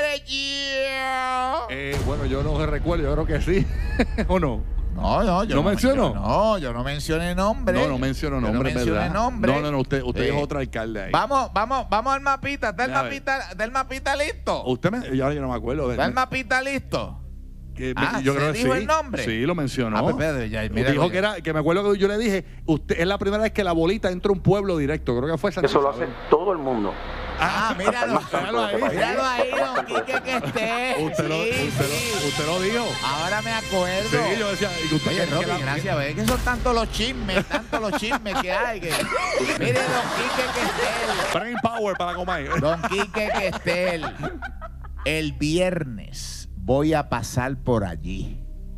yo. Eh, bueno, yo no recuerdo, yo creo que sí. ¿O no? No, no, yo ¿No no mencionó? menciono- No, yo no mencioné nombre. No, no menciono Yo nombre, no mencioné ¿verdad? nombre. No, no, no, usted, usted Sí. es otro alcalde ahí. Vamos, vamos, vamos al mapita. ¿Está el Ya ve. mapita, está el mapita listo? Usted me, yo, yo no me acuerdo. ¿Está el mapita listo? Que me- Ah, yo ¿se creo que dijo sí. el nombre? Sí, lo mencionó. Ah, pues espérate, ya, mira, Dijo oye. que era, que me acuerdo que yo le dije, usted es la primera vez que la bolita entra a un pueblo directo. Creo que fue San Eso lo Isabel. hace todo el mundo. Ah, míralo, míralo ahí. míralo ahí, don Quique, que esté. Usted, lo, Sí, usted, sí. lo, usted lo dijo. Ahora me acuerdo. Sí, yo decía. y usted- Oye, que- Rocky, que la- gracias, ve que son tantos los chismes, tantos los chismes que hay. Que... Mire, don Quique Questel, Brain Power para Comay. don Quique Questel, el viernes voy a pasar por allí.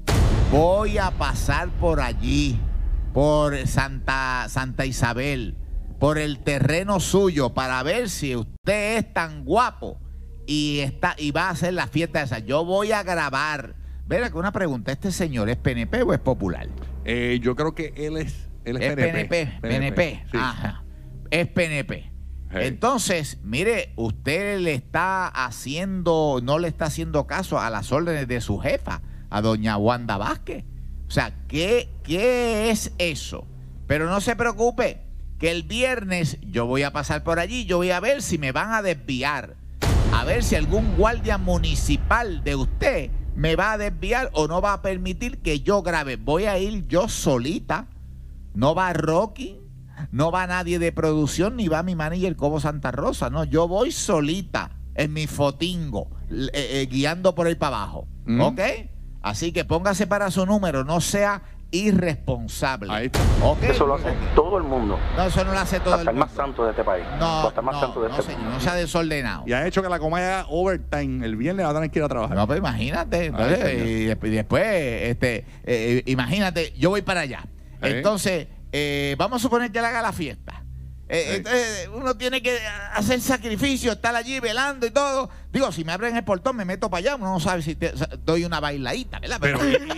Voy a pasar por allí, por Santa, Santa Isabel, por el terreno suyo, para ver si usted es tan guapo y, está, y va a hacer la fiesta esa. Yo voy a grabar. Verá que una pregunta, ¿este señor es P N P o es popular? Eh, yo creo que él es, él es, Es P N P. P N P, P N P. Sí. Ajá. Es P N P. Hey. Entonces, mire, usted le está haciendo, no le está haciendo caso a las órdenes de su jefa, a doña Wanda Vázquez. O sea, ¿qué, qué es eso? Pero no se preocupe, que el viernes yo voy a pasar por allí, yo voy a ver si me van a desviar, a ver si algún guardia municipal de usted me va a desviar o no va a permitir que yo grabe. Voy a ir yo solita, no va Rocky, no va nadie de producción, ni va mi manager Cobo Santa Rosa, no, yo voy solita en mi fotingo, eh, eh, guiando por ahí para abajo, Mm. ¿ok? Así que póngase para su número, no sea irresponsable. Ahí está. ¿Ok? Eso lo hace todo el mundo. No, eso no lo hace todo el Hasta el mundo. más santo de este país. No, Hasta el más no, santo de no, este señor, país. no sea desordenado. Y ha hecho que la Comay haga overtime. El viernes va a tener que ir a trabajar. No, pues imagínate. Entonces, Ay, señor. y después, y después, este, eh, imagínate, yo voy para allá. Sí. Entonces, eh, vamos a suponer que él haga la fiesta. Eh, Sí. entonces, uno tiene que hacer sacrificio, estar allí velando y todo. Digo, si me abren el portón, me meto para allá. Uno no sabe si te, doy una bailadita, ¿verdad? Pero. y- y- y-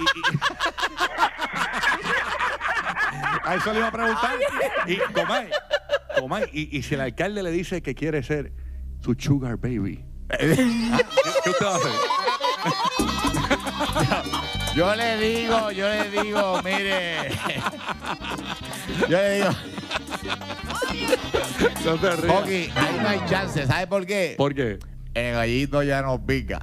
a eso le iba a preguntar. Y, Comay, Comay, y, y si el alcalde le dice que quiere ser su sugar baby, ¿qué, qué usted va a hacer? Yo le digo, yo le digo, mire. Yo le digo, No te rías. Rocky, ahí no hay chance. ¿Sabe por qué? ¿Por qué? El gallito ya no pica.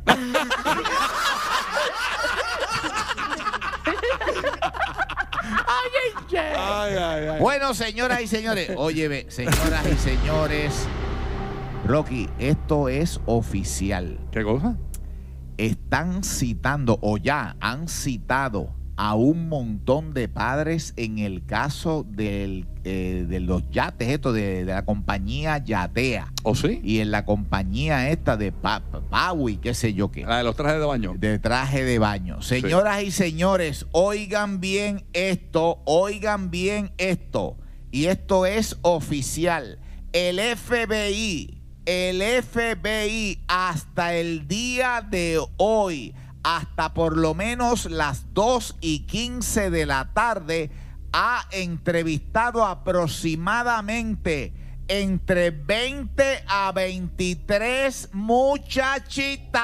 Ay, ay, ay. Bueno, señoras y señores, oye, ve, señoras y señores, Rocky, esto es oficial. ¿Qué cosa? Están citando, o ya han citado a un montón de padres en el caso del, eh, de los yates, esto de, de la compañía Yatea. ¿Oh, sí? Y en la compañía esta de pa, pa, Paui, qué sé yo qué. La de los trajes de baño. De traje de baño. Señoras sí. y señores, oigan bien esto, oigan bien esto. Y esto es oficial. El F B I, el F B I hasta el día de hoy, hasta por lo menos las dos y quince de la tarde, ha entrevistado aproximadamente entre veinte a veintitrés muchachitas.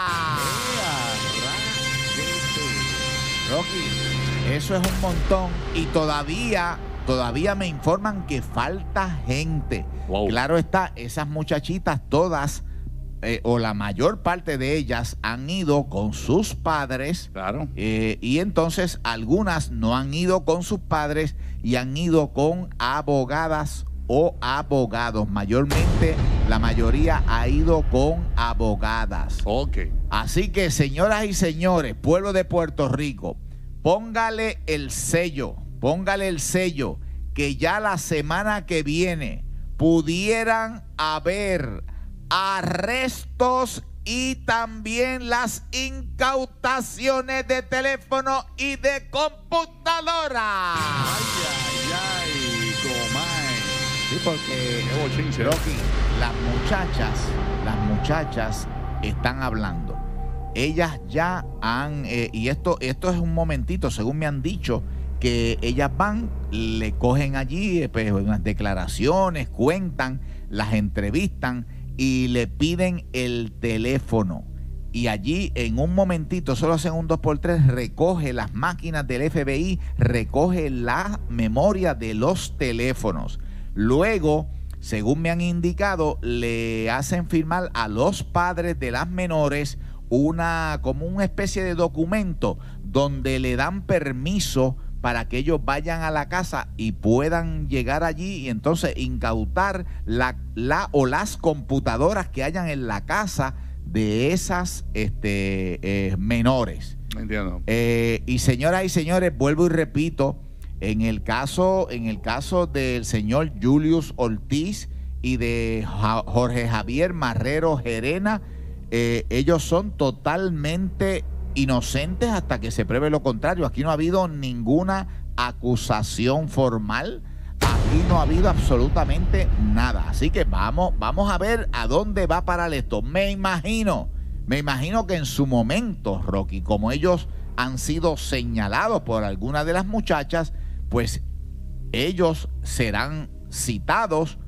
Rocky, eso es un montón. Y todavía, todavía me informan que falta gente. Wow. Claro está, esas muchachitas todas, Eh, o la mayor parte de ellas han ido con sus padres, claro. eh, y entonces algunas no han ido con sus padres y han ido con abogadas o abogados. Mayormente la mayoría ha ido con abogadas. Ok. Así que, señoras y señores, pueblo de Puerto Rico, póngale el sello, póngale el sello que ya la semana que viene pudieran haber arrestos y también las incautaciones de teléfono y de computadora. Ay, ay, ay, comay. Sí, porque Rocky, las muchachas, las muchachas están hablando. Ellas ya han, eh, y esto, esto es un momentito, según me han dicho, que ellas van, le cogen allí eh, pues, unas declaraciones, cuentan, las entrevistan y le piden el teléfono. Y allí en un momentito, solo hacen un dos por tres, recoge las máquinas del F B I, recoge la memoria de los teléfonos. Luego, según me han indicado, le hacen firmar a los padres de las menores una, como una especie de documento donde le dan permiso para que ellos vayan a la casa y puedan llegar allí y entonces incautar la, la o las computadoras que hayan en la casa de esas este, eh, menores. Entiendo. Eh, y señoras y señores, vuelvo y repito, en el caso, en el caso del señor Julius Ortiz y de ja- Jorge Javier Marrero Gerena, eh, ellos son totalmente inocentes hasta que se pruebe lo contrario. Aquí no ha habido ninguna acusación formal, aquí no ha habido absolutamente nada. Así que vamos, vamos a ver a dónde va a parar esto. Me imagino, me imagino que en su momento, Rocky, como ellos han sido señalados por alguna de las muchachas, pues ellos serán citados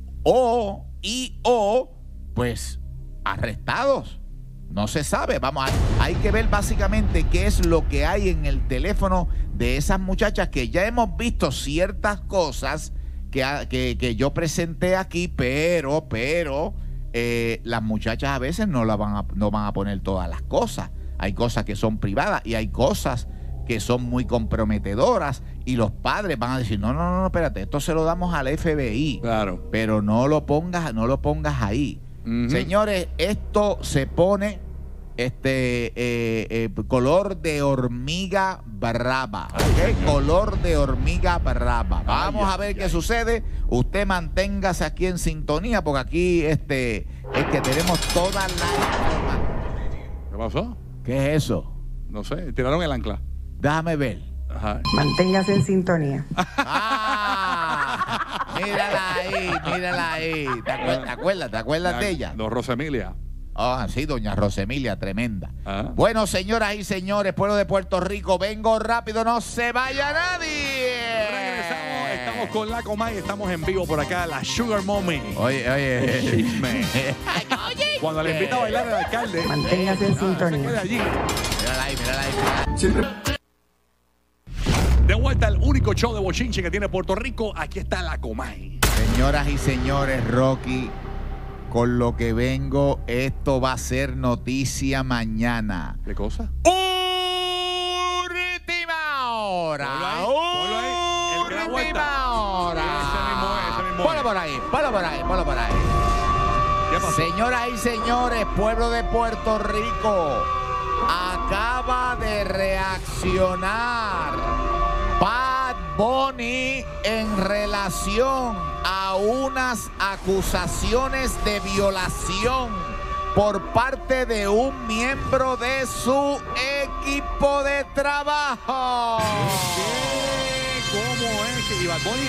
o y o pues arrestados. No se sabe, vamos, a, hay que ver básicamente qué es lo que hay en el teléfono de esas muchachas, que ya hemos visto ciertas cosas que, que, que yo presenté aquí, pero, pero eh, las muchachas a veces no, la van a, no van a poner todas las cosas. Hay cosas que son privadas y hay cosas que son muy comprometedoras y los padres van a decir, no, no, no, espérate, esto se lo damos al F B I. Claro. Pero no lo pongas, no lo pongas ahí. Uh-huh. Señores, esto se pone este eh, eh, color de hormiga brava, ¿okay? Color de hormiga brava. Vamos ay, a ver ay, qué ay. sucede. Usted manténgase aquí en sintonía porque aquí este es que tenemos toda la información. ¿Qué pasó? ¿Qué es eso? No sé, tiraron el ancla. Déjame ver. Ajá. Manténgase en sintonía. Ah, mírala ahí, mírala ahí. ¿Te acuerdas, te acuerdas, ¿te acuerdas la, de ella? Don Rosemilia. Ah, sí, doña Rosemilia, tremenda. Ah. Bueno, señoras y señores, pueblo de Puerto Rico, vengo rápido, no se vaya nadie. Regresamos, estamos con la Comay, estamos en vivo por acá, la Sugar Mommy. Oye, oye. Chisme. Cuando le invita a bailar el alcalde. Manténgase en eh, sintonía. No, allí. Mírala ahí, mírala ahí. Mírala. Siempre. De vuelta al único show de bochinche que tiene Puerto Rico, aquí está la Comay. Señoras y señores, Rocky, con lo que vengo, esto va a ser noticia mañana. ¿Qué cosa? Última hora. Ponlo ahí, ponlo ahí. El que da vuelta. Última hora. Ese mismo es, ese mismo Ponlo es. por ahí, ponlo por ahí, ponlo por ahí. ¿Qué pasó? Señoras y señores, pueblo de Puerto Rico, acaba de reaccionar Bad Bunny en relación a unas acusaciones de violación por parte de un miembro de su equipo de trabajo. ¿Qué? ¿Cómo es que Bad Bunny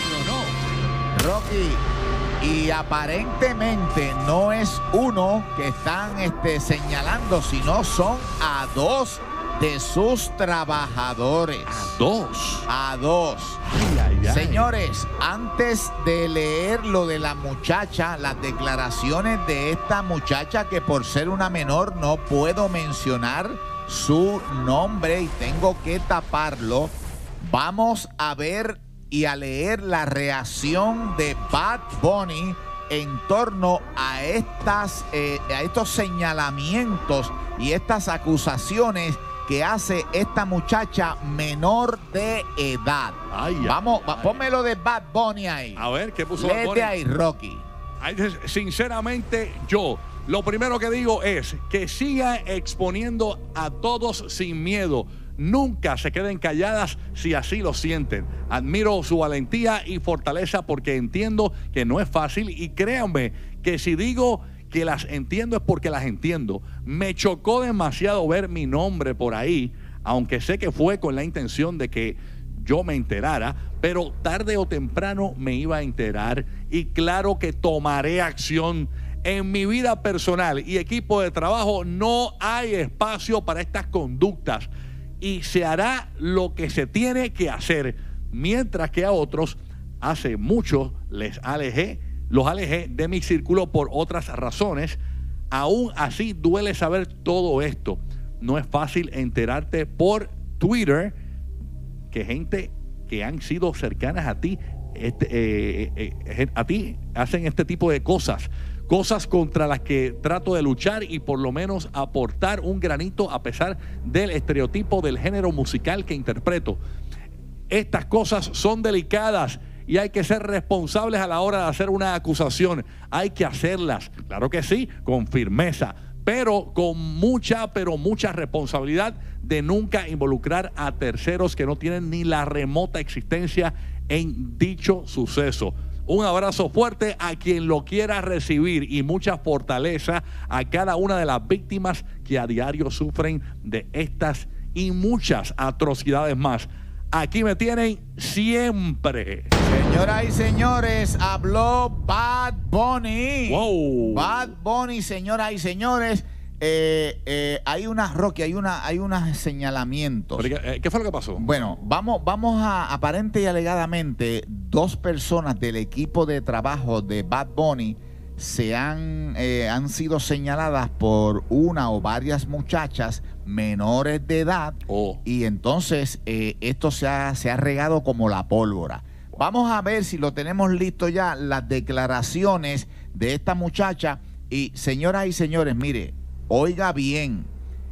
reaccionó? Rocky, y aparentemente no es uno que están este, señalando, sino son a dos de sus trabajadores. ¿A dos? A dos. Ay, ay, ay. Señores, antes de leer lo de la muchacha, las declaraciones de esta muchacha, que por ser una menor no puedo mencionar su nombre y tengo que taparlo, vamos a ver y a leer la reacción de Bad Bunny en torno a, estas, eh, a estos señalamientos y estas acusaciones que hace esta muchacha menor de edad. Ay, Vamos, ay, va, pónmelo de Bad Bunny ahí. A ver, ¿qué puso Bad Bunny? Léete ahí, Rocky. Ay, sinceramente, yo lo primero que digo es que siga exponiendo a todos sin miedo. Nunca se queden calladas si así lo sienten. Admiro su valentía y fortaleza porque entiendo que no es fácil y créanme que si digo que las entiendo es porque las entiendo. Me chocó demasiado ver mi nombre por ahí, aunque sé que fue con la intención de que yo me enterara, pero tarde o temprano me iba a enterar y claro que tomaré acción. En mi vida personal y equipo de trabajo no hay espacio para estas conductas y se hará lo que se tiene que hacer, mientras que a otros hace mucho les alejé Los alejé de mi círculo por otras razones. Aún así duele saber todo esto. No es fácil enterarte por Twitter que gente que han sido cercanas a ti, este, eh, eh, eh, a ti hacen este tipo de cosas. Cosas contra las que trato de luchar y por lo menos aportar un granito a pesar del estereotipo del género musical que interpreto. Estas cosas son delicadas y hay que ser responsables a la hora de hacer una acusación. Hay que hacerlas, claro que sí, con firmeza, pero con mucha, pero mucha responsabilidad de nunca involucrar a terceros que no tienen ni la remota existencia en dicho suceso. Un abrazo fuerte a quien lo quiera recibir y mucha fortaleza a cada una de las víctimas que a diario sufren de estas y muchas atrocidades más. Aquí me tienen siempre. Señoras y señores, habló Bad Bunny. Wow. Bad Bunny, señoras y señores. Eh, eh, hay una, Rocky, hay una, hay unos señalamientos. ¿Qué, eh, ¿Qué fue lo que pasó? Bueno, vamos, vamos a, aparente y alegadamente, dos personas del equipo de trabajo de Bad Bunny se han, eh, han sido señaladas por una o varias muchachas menores de edad. Oh. Y entonces eh, esto se ha, se ha regado como la pólvora. Vamos a ver si lo tenemos listo ya, las declaraciones de esta muchacha. Y señoras y señores, mire, oiga bien,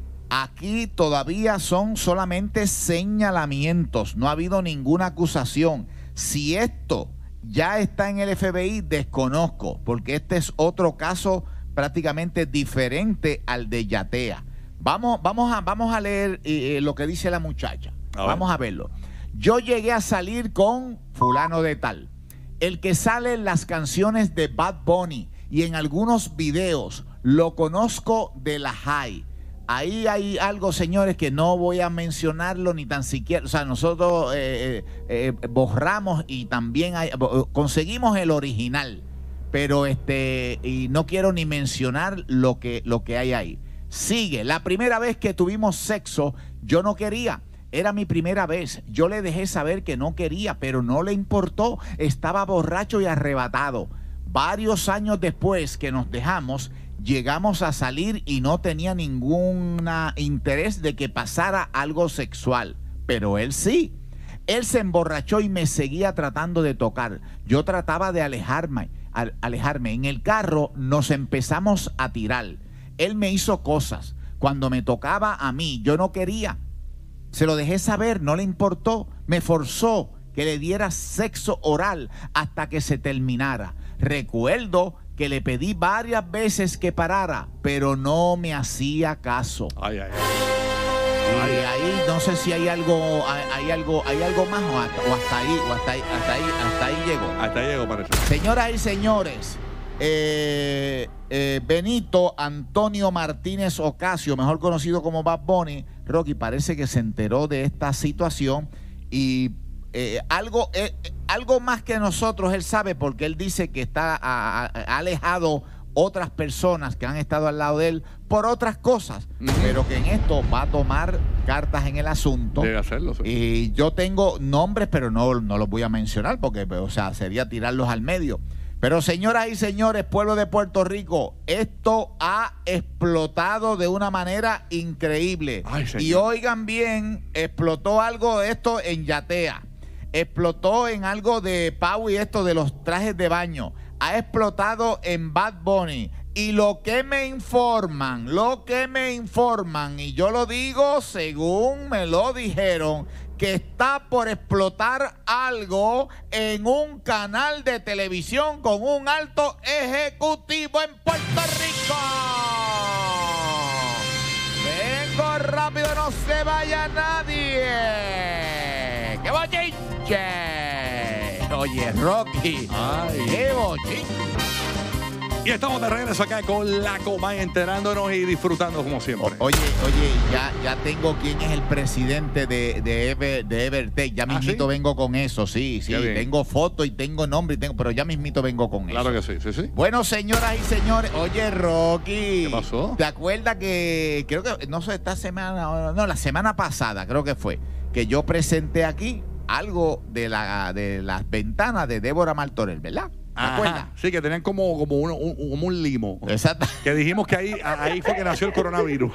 aquí todavía son solamente señalamientos, no ha habido ninguna acusación. Si esto ya está en el F B I, desconozco, porque este es otro caso prácticamente diferente al de Yatea. Vamos, vamos, a, vamos a leer eh, lo que dice la muchacha. A vamos a verlo. Yo llegué a salir con fulano de tal, el que sale en las canciones de Bad Bunny y en algunos videos. Lo conozco de la high. Ahí hay algo, señores, que no voy a mencionarlo ni tan siquiera. O sea, nosotros eh, eh, borramos y también hay, conseguimos el original, pero este y no quiero ni mencionar lo que, lo que hay ahí. Sigue. La primera vez que tuvimos sexo, yo no quería. Era mi primera vez. Yo le dejé saber que no quería, pero no le importó. Estaba borracho y arrebatado. Varios años después que nos dejamos, llegamos a salir y no tenía ningún interés de que pasara algo sexual. Pero él sí. Él se emborrachó y me seguía tratando de tocar. Yo trataba de alejarme, alejarme. En el carro nos empezamos a tirar. Él me hizo cosas. Cuando me tocaba a mí, yo no quería. Se lo dejé saber, no le importó. Me forzó que le diera sexo oral hasta que se terminara. Recuerdo que le pedí varias veces que parara, pero no me hacía caso. Ay, ay, ay. Y ahí no sé si hay algo, hay, hay algo, hay algo más o hasta, o hasta ahí, o hasta ahí, hasta ahí, hasta ahí llegó. Hasta ahí llegó, parece. Señoras y señores, eh, eh, Benito Antonio Martínez Ocasio, mejor conocido como Bad Bunny, Rocky, parece que se enteró de esta situación y eh, algo, eh, algo más que nosotros él sabe, porque él dice que está ha, ha alejado otras personas que han estado al lado de él por otras cosas, uh-huh. pero que en esto va a tomar cartas en el asunto. Debe hacerlo, sí. Y yo tengo nombres, pero no, no los voy a mencionar porque, o sea, sería tirarlos al medio. Pero señoras y señores, pueblo de Puerto Rico, esto ha explotado de una manera increíble. Ay, y oigan bien, explotó algo de esto en Yatea, explotó en algo de Pau y esto de los trajes de baño, ha explotado en Bad Bunny. Y lo que me informan, lo que me informan, y yo lo digo según me lo dijeron, que está por explotar algo en un canal de televisión con un alto ejecutivo en Puerto Rico. Vengo rápido, no se vaya nadie. ¡Qué bochinche! Oye, Rocky. Ay. ¡Qué bochinche! Y estamos de regreso acá con la Comay, enterándonos y disfrutando como siempre. O, oye, oye, ya, ya tengo quién es el presidente de, de, Ever, de Evertech. Ya mismito ¿Ah, sí? vengo con eso, sí, sí. Tengo foto y tengo nombre, y tengo, pero ya mismito vengo con claro eso. Claro que sí, sí, sí. Bueno, señoras y señores, oye, Rocky. ¿Qué pasó? ¿Te acuerdas que, creo que, no sé, esta semana, no, la semana pasada creo que fue, que yo presenté aquí algo de, la, de las ventanas de Débora Martorell, ¿verdad? Ajá, sí, que tenían como, como, un, un, como un limo. Exacto. Que dijimos que ahí, ahí fue que nació el coronavirus.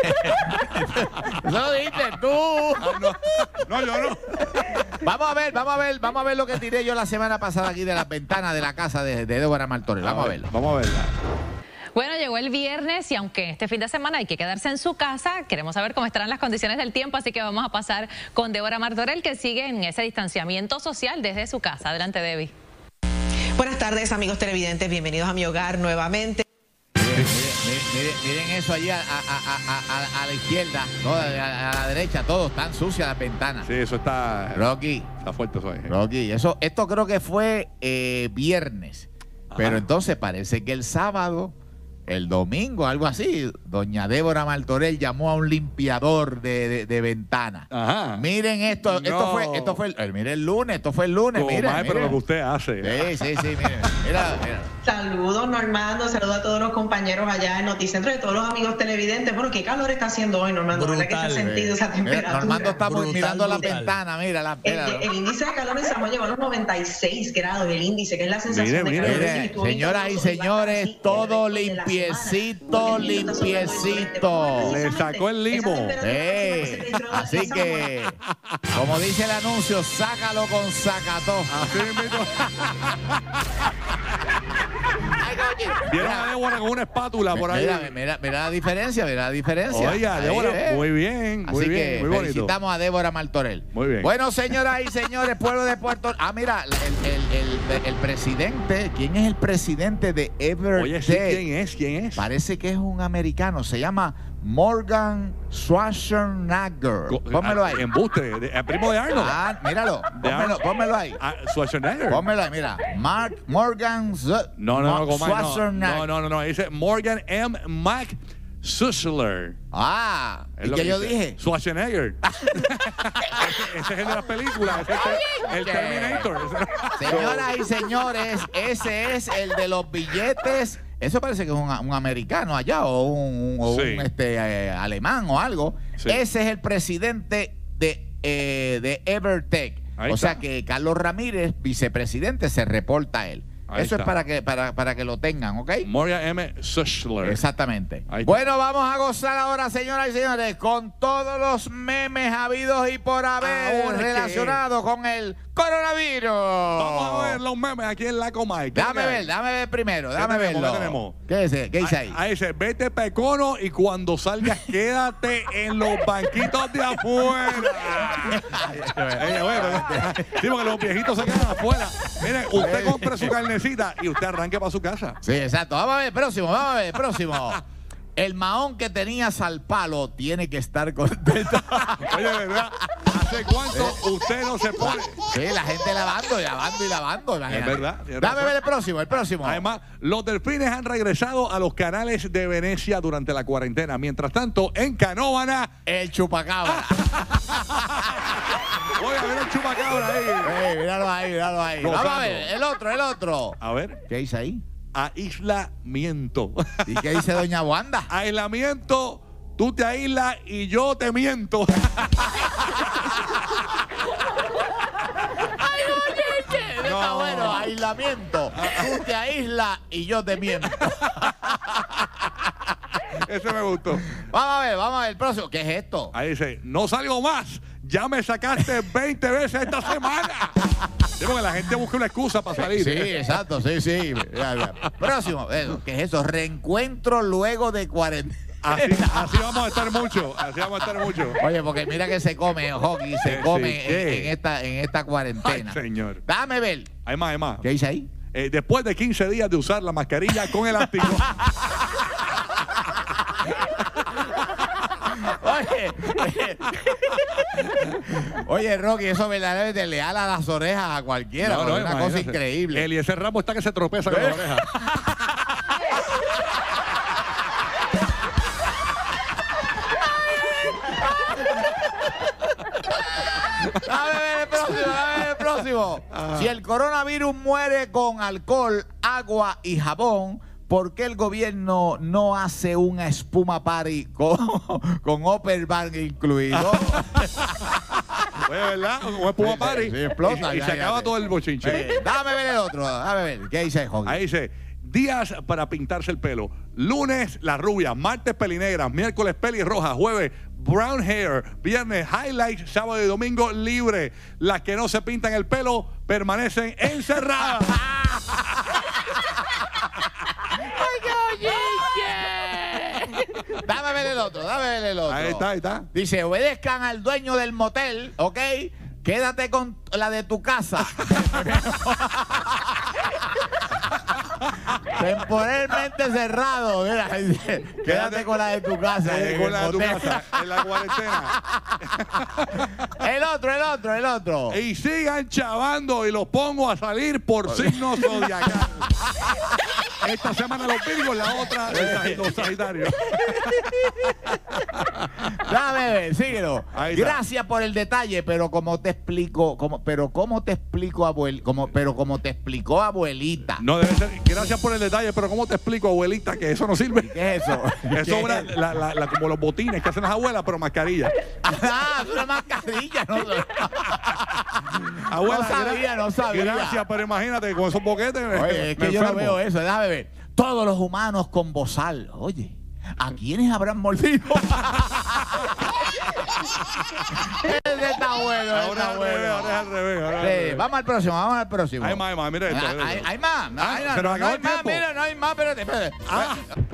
Eso lo dijiste tú. Ah, no. no, yo no. Vamos a ver, vamos a ver, vamos a ver lo que tiré yo la semana pasada aquí de las ventanas de la casa de, de Débora Martorell. Vamos a, a verlo. Vamos a verla. Bueno, llegó el viernes y aunque este fin de semana hay que quedarse en su casa, queremos saber cómo estarán las condiciones del tiempo, así que vamos a pasar con Débora Martorell, que sigue en ese distanciamiento social desde su casa. Adelante, Debbie. Buenas tardes, amigos televidentes, bienvenidos a mi hogar nuevamente. Miren, miren, miren, miren eso allí a, a, a, a, a la izquierda, no, a, a la derecha, todo, están sucias las ventanas. Sí, eso está... Rocky. Está fuerte eso ahí. Rocky, eso, esto creo que fue eh, viernes, ajá. Pero entonces parece que el sábado... El domingo, algo así, doña Débora Martorell llamó a un limpiador de, de, de ventana. Ajá. Miren esto, no. esto fue, esto fue, el, miren el lunes, esto fue el lunes, Como miren, más, miren. Pero lo que usted hace. Sí, sí, sí, miren, mira, mira. Saludos, Normando, saludos a todos los compañeros allá en Noticentro y a todos los amigos televidentes. Bueno, qué calor está haciendo hoy, Normando, ¿verdad que se ha sentido esa temperatura? Mira, Normando está brutal, mirando brutal. la ventana, mira, la, mira. El, el índice de calor en San Juan llegó a los noventa y seis grados, el índice, que es la sensación mire, de calor. mire, mire. Señoras y señores, todo limpiecito. Limpiecito. Le sacó el limo. Hey, así que, como dice el anuncio, sácalo con sacató. Así mismo. Vieron a Débora con una espátula por ahí. Mira, mira, mira la diferencia, mira la diferencia. Oiga, ahí, Débora, eh. muy bien, muy Así bien, que muy bonito. felicitamos a Débora Martorell. Muy bien. Bueno, señoras y señores, pueblo de Puerto Rico. Ah, mira, el, el, el, el presidente, ¿quién es el presidente de Evertech? Oye, sí, ¿quién es? ¿Quién es? Parece que es un americano, se llama Morgan Schwarzenegger. Pónmelo ahí. Embuste, el primo de Arnold. Ah, míralo, pónmelo, pónmelo ahí. Ah, Schwarzenegger. Pónmelo ahí, mira. Mark Morgan Z No, no, no, Comay, Schwarzenegger. no, no, no, no, dice Morgan M. Mac Susler. Ah, ¿y qué yo dije? Schwarzenegger. ese, ese es el de las películas, ese es el, el Terminator. Señoras y señores, ese es el de los billetes. Eso parece que es un, un americano allá o un, o sí. un este, eh, alemán o algo. Sí. Ese es el presidente de, eh, de Evertech. Ahí o está. Sea que Carlos Ramírez, vicepresidente, se reporta a él. Ahí Eso está. es para que, para, para que lo tengan, ¿ok? Morgan M. Sushler. Exactamente. Bueno, vamos a gozar ahora, señoras y señores, con todos los memes habidos y por haber ahora relacionados que... con el coronavirus. Vamos a ver los memes aquí en la Comay. Dame ver, dame ver primero, dame verlo. ¿Qué tenemos? ¿Qué dice? ¿Qué dice ahí? Ahí dice, vete pecono y cuando salgas quédate en los banquitos de afuera. Sí, porque los viejitos se quedan afuera. Mire, usted compre su carne necesita y usted arranque para su casa. Sí, exacto. Vamos a ver el próximo, vamos a ver el próximo. El mahón que tenías al palo tiene que estar contento. Oye, ¿verdad? ¿Hace cuánto usted no se pone? Sí, la gente lavando, lavando y lavando. Imagínate. Es verdad. Dame ver el próximo, el próximo. Además, los delfines han regresado a los canales de Venecia durante la cuarentena. Mientras tanto, en Canóvana, el chupacabra. Voy a ver el chupacabra ahí. Hey, míralo ahí, míralo ahí. Gozando. Vamos a ver, el otro, el otro. A ver. ¿Qué dice ahí? Aislamiento. ¿Y qué dice doña Wanda? Aislamiento, tú te aíslas y yo te miento. Ay, oye, ¿qué? No. Está bueno, aislamiento. Tú te aíslas y yo te miento. Ese me gustó. Vamos a ver, vamos a ver el próximo. ¿Qué es esto? Ahí dice, no salgo más. Ya me sacaste veinte veces esta semana. Sí, porque la gente busca una excusa para salir. Sí, exacto, sí, sí. Mira, mira. Próximo. Eso, ¿qué es eso? Reencuentro luego de cuarentena. Así, así vamos a estar mucho. Así vamos a estar mucho. Oye, porque mira que se come, hockey, se Sí, come sí, en, ¿qué? en esta, en esta cuarentena. Ay, señor. Dame ver. Hay más, hay más. ¿Qué dice ahí? Eh, después de quince días de usar la mascarilla con elástico. Oye, oye, oye, Rocky, eso verdaderamente le ala las orejas a cualquiera. No, no, es una cosa imagínate. increíble. Eliezer Ramos está que se tropeza con la oreja. Dame ver el próximo, dame ver el próximo. Ah. Si el coronavirus muere con alcohol, agua y jabón, ¿por qué el gobierno no hace una espuma party con, con Upper Bar incluido? Oye, ¿verdad? Un espuma party. Sí, explota, y, y ya, se ya, acaba ya. todo el bochinche. Eh, dame ver el otro, dame ver. ¿Qué dice Jorge? Ahí dice, días para pintarse el pelo. Lunes, la rubia. Martes, pelinegras. Miércoles, pelirroja. Jueves, brown hair. Viernes, highlights. Sábado y domingo, libre. Las que no se pintan el pelo permanecen encerradas. Dame ver el otro, dame ver el otro. Ahí está, ahí está. Dice, obedezcan al dueño del motel, ¿ok? Quédate con la de tu casa. Temporalmente cerrado. Mira, dice, quédate con la de tu casa. Eh, en con el la de tu motel. casa, en la cuarentena. El otro, el otro, el otro. Y sigan chavando y los pongo a salir por signos zodiacales. Esta semana los Virgos, la otra los Sagitarios. Dame ver, síguelo. Ahí está. Gracias por el detalle, pero como te explico, como, pero como te explico, abuel, como, pero como te explicó abuelita. No debe ser. Gracias por el detalle, pero ¿cómo te explico, abuelita, que eso no sirve? ¿Qué es eso? Eso ¿Qué una- es? la, la, la- como los botines que hacen las abuelas, pero mascarilla. Ah, es una mascarilla, no, Abuela, no sabía, gra- no sabía. Gracias, pero imagínate, con esos boquetes. me- Oye, es me que yo no enfermo. veo eso, déjame ver. Todos los humanos con bozal. Oye, ¿a quiénes habrán mordido? Ese está bueno, ese Ahora está al revés, bueno. ahora es al revés. ahora es al Sí, revés. vamos al próximo, vamos al próximo. Hay más, hay más, mira esto. Ah, mira Hay, esto. hay más, Ah, hay, se nos no, no acabó hay el más, tiempo. mira, no hay más, espérate, espérate. Ah.